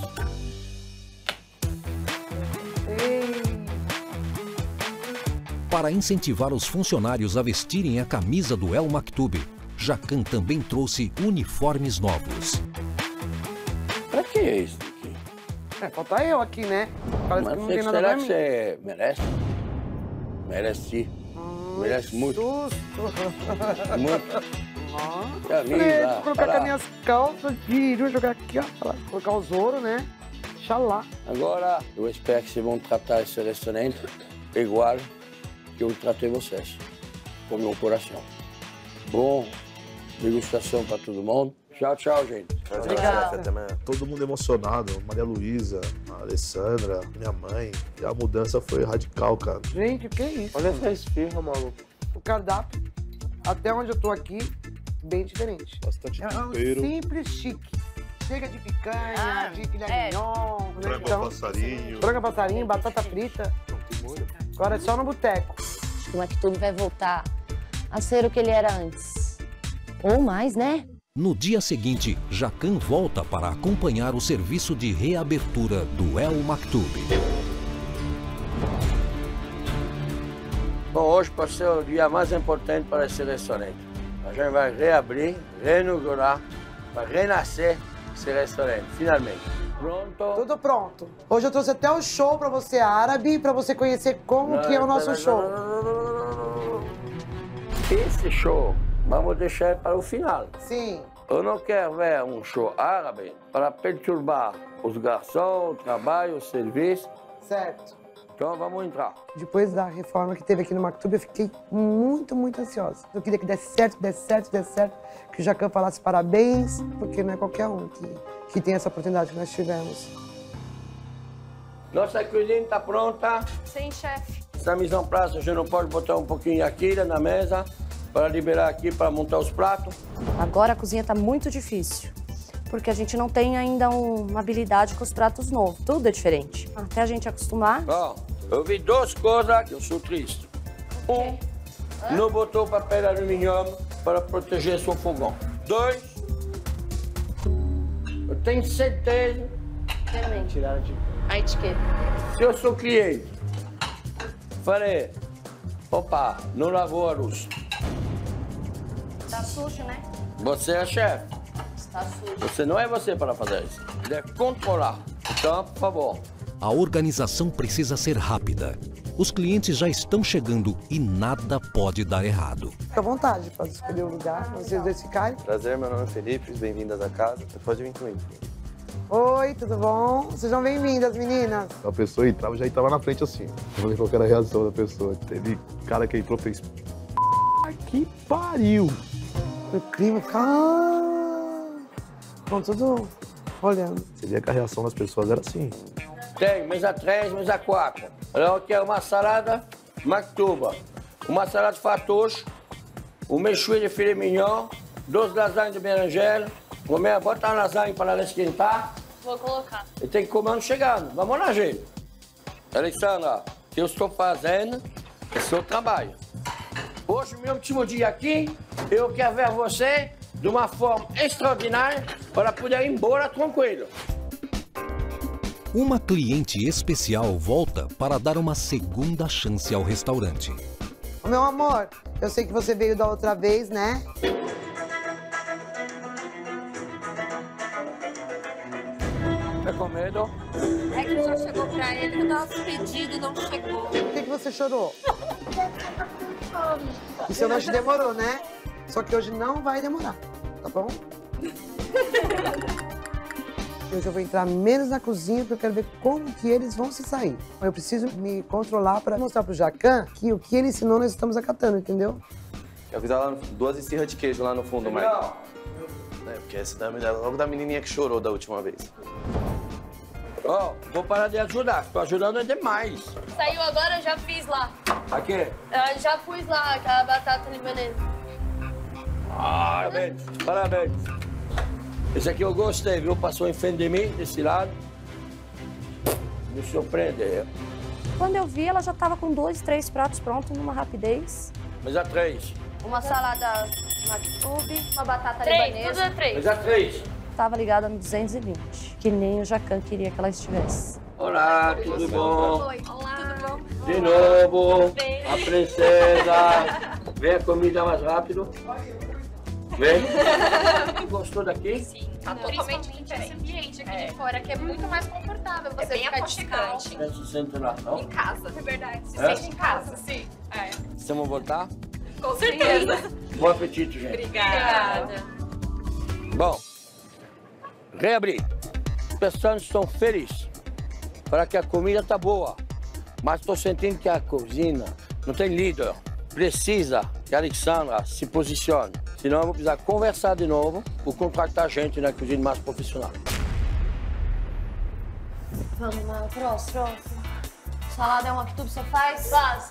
Para incentivar os funcionários a vestirem a camisa do El Maktoum, Jacan também trouxe uniformes novos. Para que é isso aqui? Falta eu aqui, né? Parece que não tem nada a ver. Será que você merece? Merece sim. Merece muito. Muito. Vou colocar as minhas calças aqui, vou jogar aqui, ó. Colocar os ouros, né? Xalá. Agora, eu espero que vocês vão tratar esse restaurante igual que eu tratei vocês, com o meu coração. Bom, degustação para todo mundo. Tchau, tchau, gente. Obrigada. Todo mundo emocionado, Maria Luísa, a Alessandra, minha mãe. E a mudança foi radical, cara. Gente, o que é isso? Olha essa esfirra, maluco. O cardápio, até onde eu tô aqui, bem diferente. Bastante tempero. É um simples chique. Chega de picanha, de filé mignon. Frango a passarinho. Frango a passarinho, batata frita. Não, tem molho. Agora é só no boteco. Acho que o McTube vai voltar a ser o que ele era antes. Ou mais, né? No dia seguinte, Jacan volta para acompanhar o serviço de reabertura do El Maktub. Bom, hoje pode ser o dia mais importante para esse restaurante. A gente vai reabrir, reinaugurar, vai renascer esse restaurante, finalmente. Pronto? Tudo pronto. Hoje eu trouxe até o show para você árabe, para você conhecer como que é o nosso show. Esse show, vamos deixar para o final. Sim. Eu não quero ver um show árabe para perturbar os garçons, o trabalho, o serviço. Certo. Então vamos entrar. Depois da reforma que teve aqui no McTube, eu fiquei muito, muito ansiosa. Eu queria que desse certo, desse certo, desse certo. Que o Jacan falasse parabéns, porque não é qualquer um que tem essa oportunidade que nós tivemos. Nossa cozinha está pronta. Sim, chefe. Essa mise en place, a gente não pode botar um pouquinho aqui na mesa para liberar aqui para montar os pratos. Agora a cozinha está muito difícil, porque a gente não tem ainda uma habilidade com os pratos novos. Tudo é diferente. Até a gente acostumar. Bom, eu vi duas coisas que eu sou triste. Não botou papel alumínio para proteger seu fogão. 2, eu tenho certeza. Tiraram a etiqueta. Se eu sou cliente, falei, opa, não lavou a luz. Tá sujo, né? Você é chefe. Está sujo. Você não é você para fazer isso. Deve controlar. Então, por favor. A organização precisa ser rápida. Os clientes já estão chegando e nada pode dar errado. Fica à vontade, pode escolher o lugar para vocês dois ficarem. Prazer, meu nome é Felipe, bem-vindas à casa. Você pode vir comigo. Oi, tudo bom? Sejam bem-vindas, meninas. A pessoa entrava, já entrava na frente assim. Eu falei qual era a reação da pessoa. Teve cara que entrou e fez... Que pariu! O clima fica... Bom, tudo olhando. Você via que a reação das pessoas era assim. Tem mesa 3, mesa 4. Eu quero uma salada McTube, uma salada de fatouche, um méchoui de filé mignon, 2 lasanhas de berinjela. Bota a lasanha para ela esquentar. Vou colocar. E tem que comer chegando. Vamos lá, gente. Alessandra, o que eu estou fazendo é seu trabalho. Hoje, meu último dia aqui, eu quero ver você de uma forma extraordinária para poder ir embora tranquilo. Uma cliente especial volta para dar uma segunda chance ao restaurante. Meu amor, eu sei que você veio da outra vez, né? Tá com medo? É que já chegou pra ele, o nosso pedido não chegou. Por que você chorou? Isso não te demorou, né? Só que hoje não vai demorar, tá bom? Hoje eu vou entrar menos na cozinha porque eu quero ver como que eles vão se sair. Eu preciso me controlar para mostrar pro Jacan que o que ele ensinou nós estamos acatando, entendeu? Eu fiz lá 2 esfirras de queijo lá no fundo, Mike. Não. É, porque essa é logo da menininha que chorou da última vez. Ó, vou parar de ajudar, tô ajudando demais. Saiu agora, eu já fiz lá. Aqui? Eu já pus lá aquela batata de veneno. Parabéns, parabéns. Esse aqui eu gostei, viu? Passou em frente de mim, desse lado. Me surpreendeu. Quando eu vi, ela já estava com 2, 3 pratos prontos numa rapidez. Mesa 3. Uma salada McTube, uma batata libanesa. Tudo é 3. Mesa 3. Estava ligada no 220, que nem o Jacan queria que ela estivesse. Olá, tudo bom? Oi, olá. Tudo bom? De novo, a princesa. Vem a comida mais rápido. Vem. Gostou daqui? Sim, tá totalmente diferente. Esse ambiente aqui de fora, que é muito mais confortável. Você bem aconchegante. Você se sente lá, não? Em casa, é verdade. Se sente em casa, sim. É. Vamos voltar? Com certeza. Bom apetite, gente. Obrigada. Bom, reabrir. As pessoas estão felizes para que a comida tá boa, mas estou sentindo que a cozinha não tem líder. Precisa que a Alessandra se posicione. Senão eu vou precisar conversar de novo ou contratar gente na cozinha mais profissional. Vamos lá, próximo. Salada é um maktub, você faz? Faço.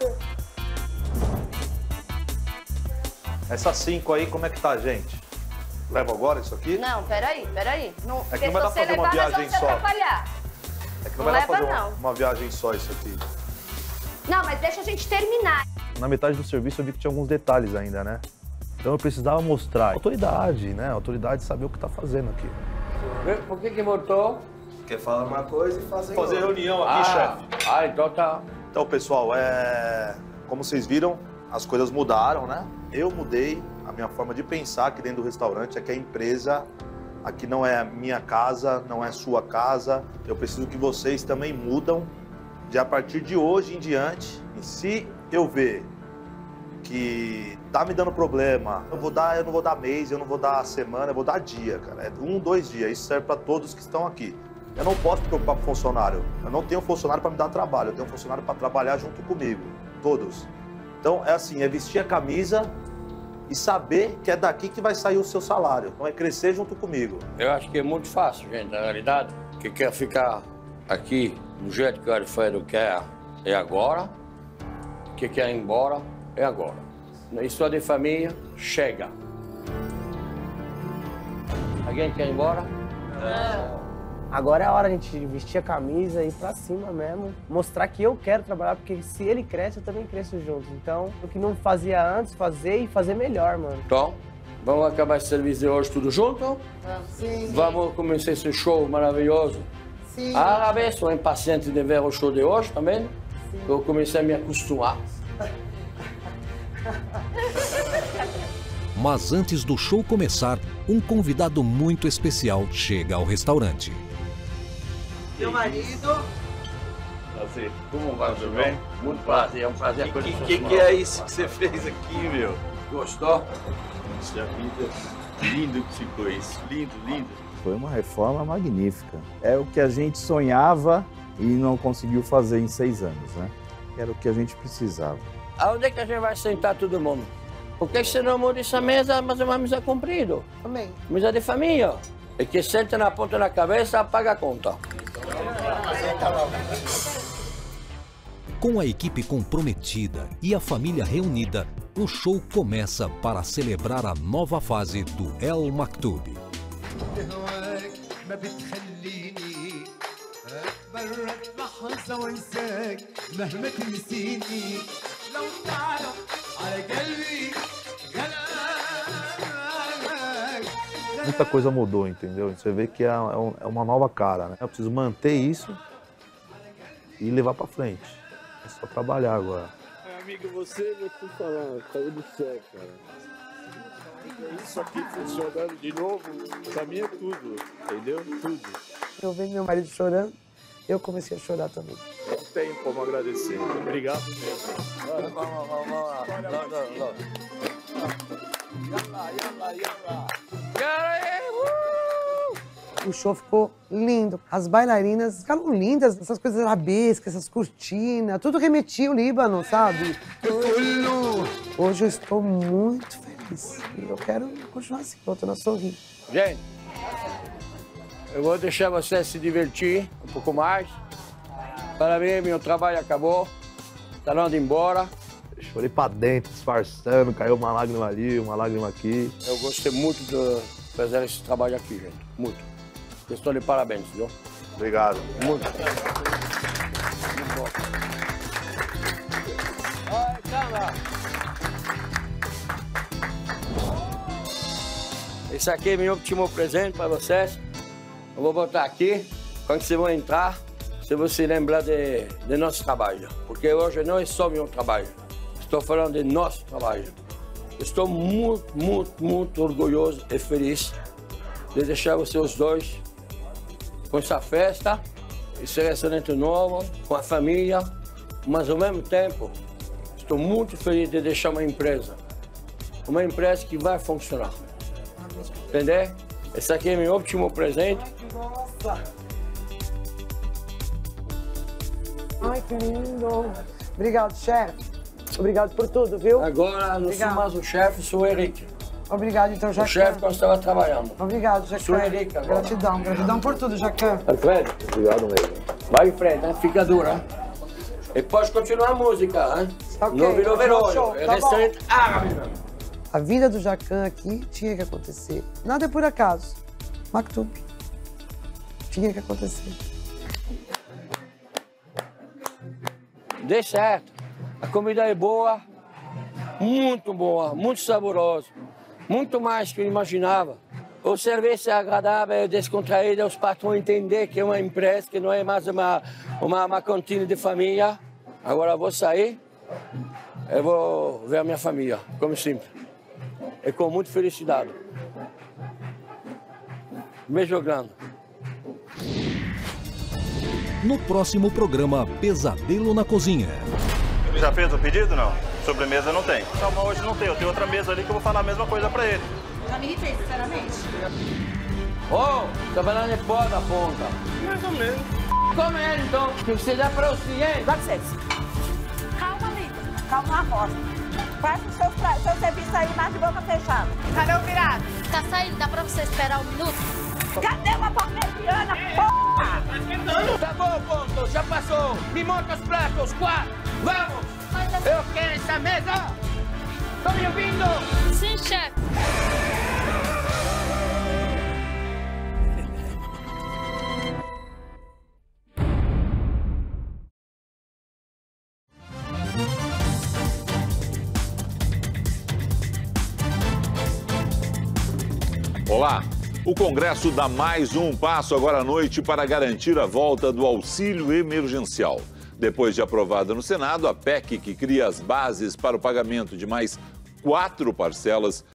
Essas 5 aí, como é que tá, gente? Leva agora isso aqui? Não, peraí. Não, é que não vai dar pra fazer uma viagem só. É que não vai dar pra fazer uma viagem só isso aqui. Não, mas deixa a gente terminar. Na metade do serviço eu vi que tinha alguns detalhes ainda, né? Então eu precisava mostrar autoridade, né? Autoridade saber o que tá fazendo aqui. Por que voltou? Quer falar uma coisa e fazer reunião aqui, chefe. Então tá. Então, pessoal, como vocês viram, as coisas mudaram, né? Eu mudei a minha forma de pensar aqui dentro do restaurante, é que a empresa aqui não é a minha casa, não é sua casa. Eu preciso que vocês também mudam de a partir de hoje em diante. E se eu ver que tá me dando problema, eu não vou dar mês, eu não vou dar semana, eu vou dar dia, cara. É 1, 2 dias. Isso serve para todos que estão aqui. Eu não posso me preocupar com funcionário. Eu não tenho funcionário para me dar trabalho. Eu tenho funcionário para trabalhar junto comigo. Todos. Então, é assim, é vestir a camisa e saber que é daqui que vai sair o seu salário. Então, é crescer junto comigo. Eu acho que é muito fácil, gente. Na realidade, quem quer ficar aqui do jeito que o Alfredo quer é agora. Quem quer ir embora é agora. Na história de família, chega. Alguém quer ir embora? Não. Agora é a hora de a gente vestir a camisa e ir pra cima mesmo. Mostrar que eu quero trabalhar, porque se ele cresce, eu também cresço junto. Então, o que não fazia antes, fazer e fazer melhor, mano. Então, vamos acabar esse serviço de hoje tudo junto? Sim. Vamos começar esse show maravilhoso? Sim. Árabe, sou impaciente de ver o show de hoje também. Sim. Eu comecei a me acostumar. Mas antes do show começar, um convidado muito especial chega ao restaurante. Meu marido. Prazer. Como vai, tudo bem? Muito prazer, é um prazer. O que é isso que você fez aqui, meu? Gostou? Puxa vida, lindo que ficou isso, lindo. Foi uma reforma magnífica. É o que a gente sonhava e não conseguiu fazer em 6 anos, né? Era o que a gente precisava. Aonde é que a gente vai sentar todo mundo? Por que você não muda essa mesa, mas é uma mesa comprida? Também. Mesa de família. E que senta na ponta da cabeça, paga a conta. Com a equipe comprometida e a família reunida, o show começa para celebrar a nova fase do El Maktub. Muita coisa mudou, entendeu? Você vê que é uma nova cara, né? Eu preciso manter isso e levar pra frente. É só trabalhar agora. Amigo, vou te falar, caiu do céu, cara. Isso aqui funcionando de novo, pra mim é tudo, entendeu? Tudo. Eu vejo meu marido chorando, eu comecei a chorar também. Não tenho como agradecer. Obrigado mesmo. O show ficou lindo. As bailarinas ficaram lindas, essas coisas arabescas, essas cortinas, tudo remetia ao Líbano, sabe? Hoje eu estou muito feliz. E eu quero continuar assim, voltando a sorrir. Gente, eu vou deixar você se divertir um pouco mais. Para mim, meu trabalho acabou. Tá na hora de ir embora. Chorei pra dentro, disfarçando, caiu uma lágrima ali, uma lágrima aqui. Eu gostei muito de fazer esse trabalho aqui, gente. Muito. Estou de parabéns, viu? Obrigado. Muito. Muito bom. Ai, calma. Esse aqui é meu último presente para vocês. Eu vou botar aqui. Quando vocês vão entrar, você vai se lembrar de nosso trabalho. Porque hoje não é só meu trabalho. Estou falando de nosso trabalho. Estou muito orgulhoso e feliz de deixar vocês dois com essa festa, esse restaurante novo, com a família, mas ao mesmo tempo estou muito feliz de deixar uma empresa que vai funcionar. Entendeu? Esse aqui é meu último presente. Nossa! Ai, que lindo! Obrigado, chefe. Obrigado por tudo, viu? Agora não sou mais o chefe, sou o Eric. Obrigado, então, Jacan. O chefe quando estava trabalhando. Obrigado, Jacan. Surica, gratidão, gratidão por tudo, Jacan. Alfredo, obrigado mesmo. Vai em frente, hein? Fica dura. Hein? E pode continuar a música, hein? Tá ok. Não virou verolho. Tá Restaurante árabe. A vinda do Jacan aqui tinha que acontecer. Nada é por acaso. Maktub. Tinha que acontecer. Dê certo. A comida é boa, muito saborosa. Muito mais do que eu imaginava. O serviço é agradável, é descontraído, os patrões entendem que é uma empresa, que não é mais uma cantina de família. Agora eu vou sair, eu vou ver a minha família, como sempre. E com muita felicidade. Beijo grande. No próximo programa, Pesadelo na Cozinha. Já fez o pedido, não? Sobremesa não tem. Então, mas hoje não tem. Eu tenho outra mesa ali que eu vou falar a mesma coisa pra ele. Já me irritei, sinceramente. Tá falando de pó da ponta. Mais ou menos. Como é, então? Que você dá pra você, hein? Dá licença. Calma, amiga. Calma na roça. Faz o seu serviço aí, mais de boca fechada. Cadê o virado? Tá saindo, dá pra você esperar um minuto? Cadê uma parmegiana, porra? Tá esquentando. Tá bom, ponto, já passou. Me monta os pratos, 4. Vamos! Eu quero essa mesa! Estão me ouvindo? Sim, chefe. Olá! O Congresso dá mais um passo agora à noite para garantir a volta do auxílio emergencial. Depois de aprovada no Senado, a PEC que cria as bases para o pagamento de mais 4 parcelas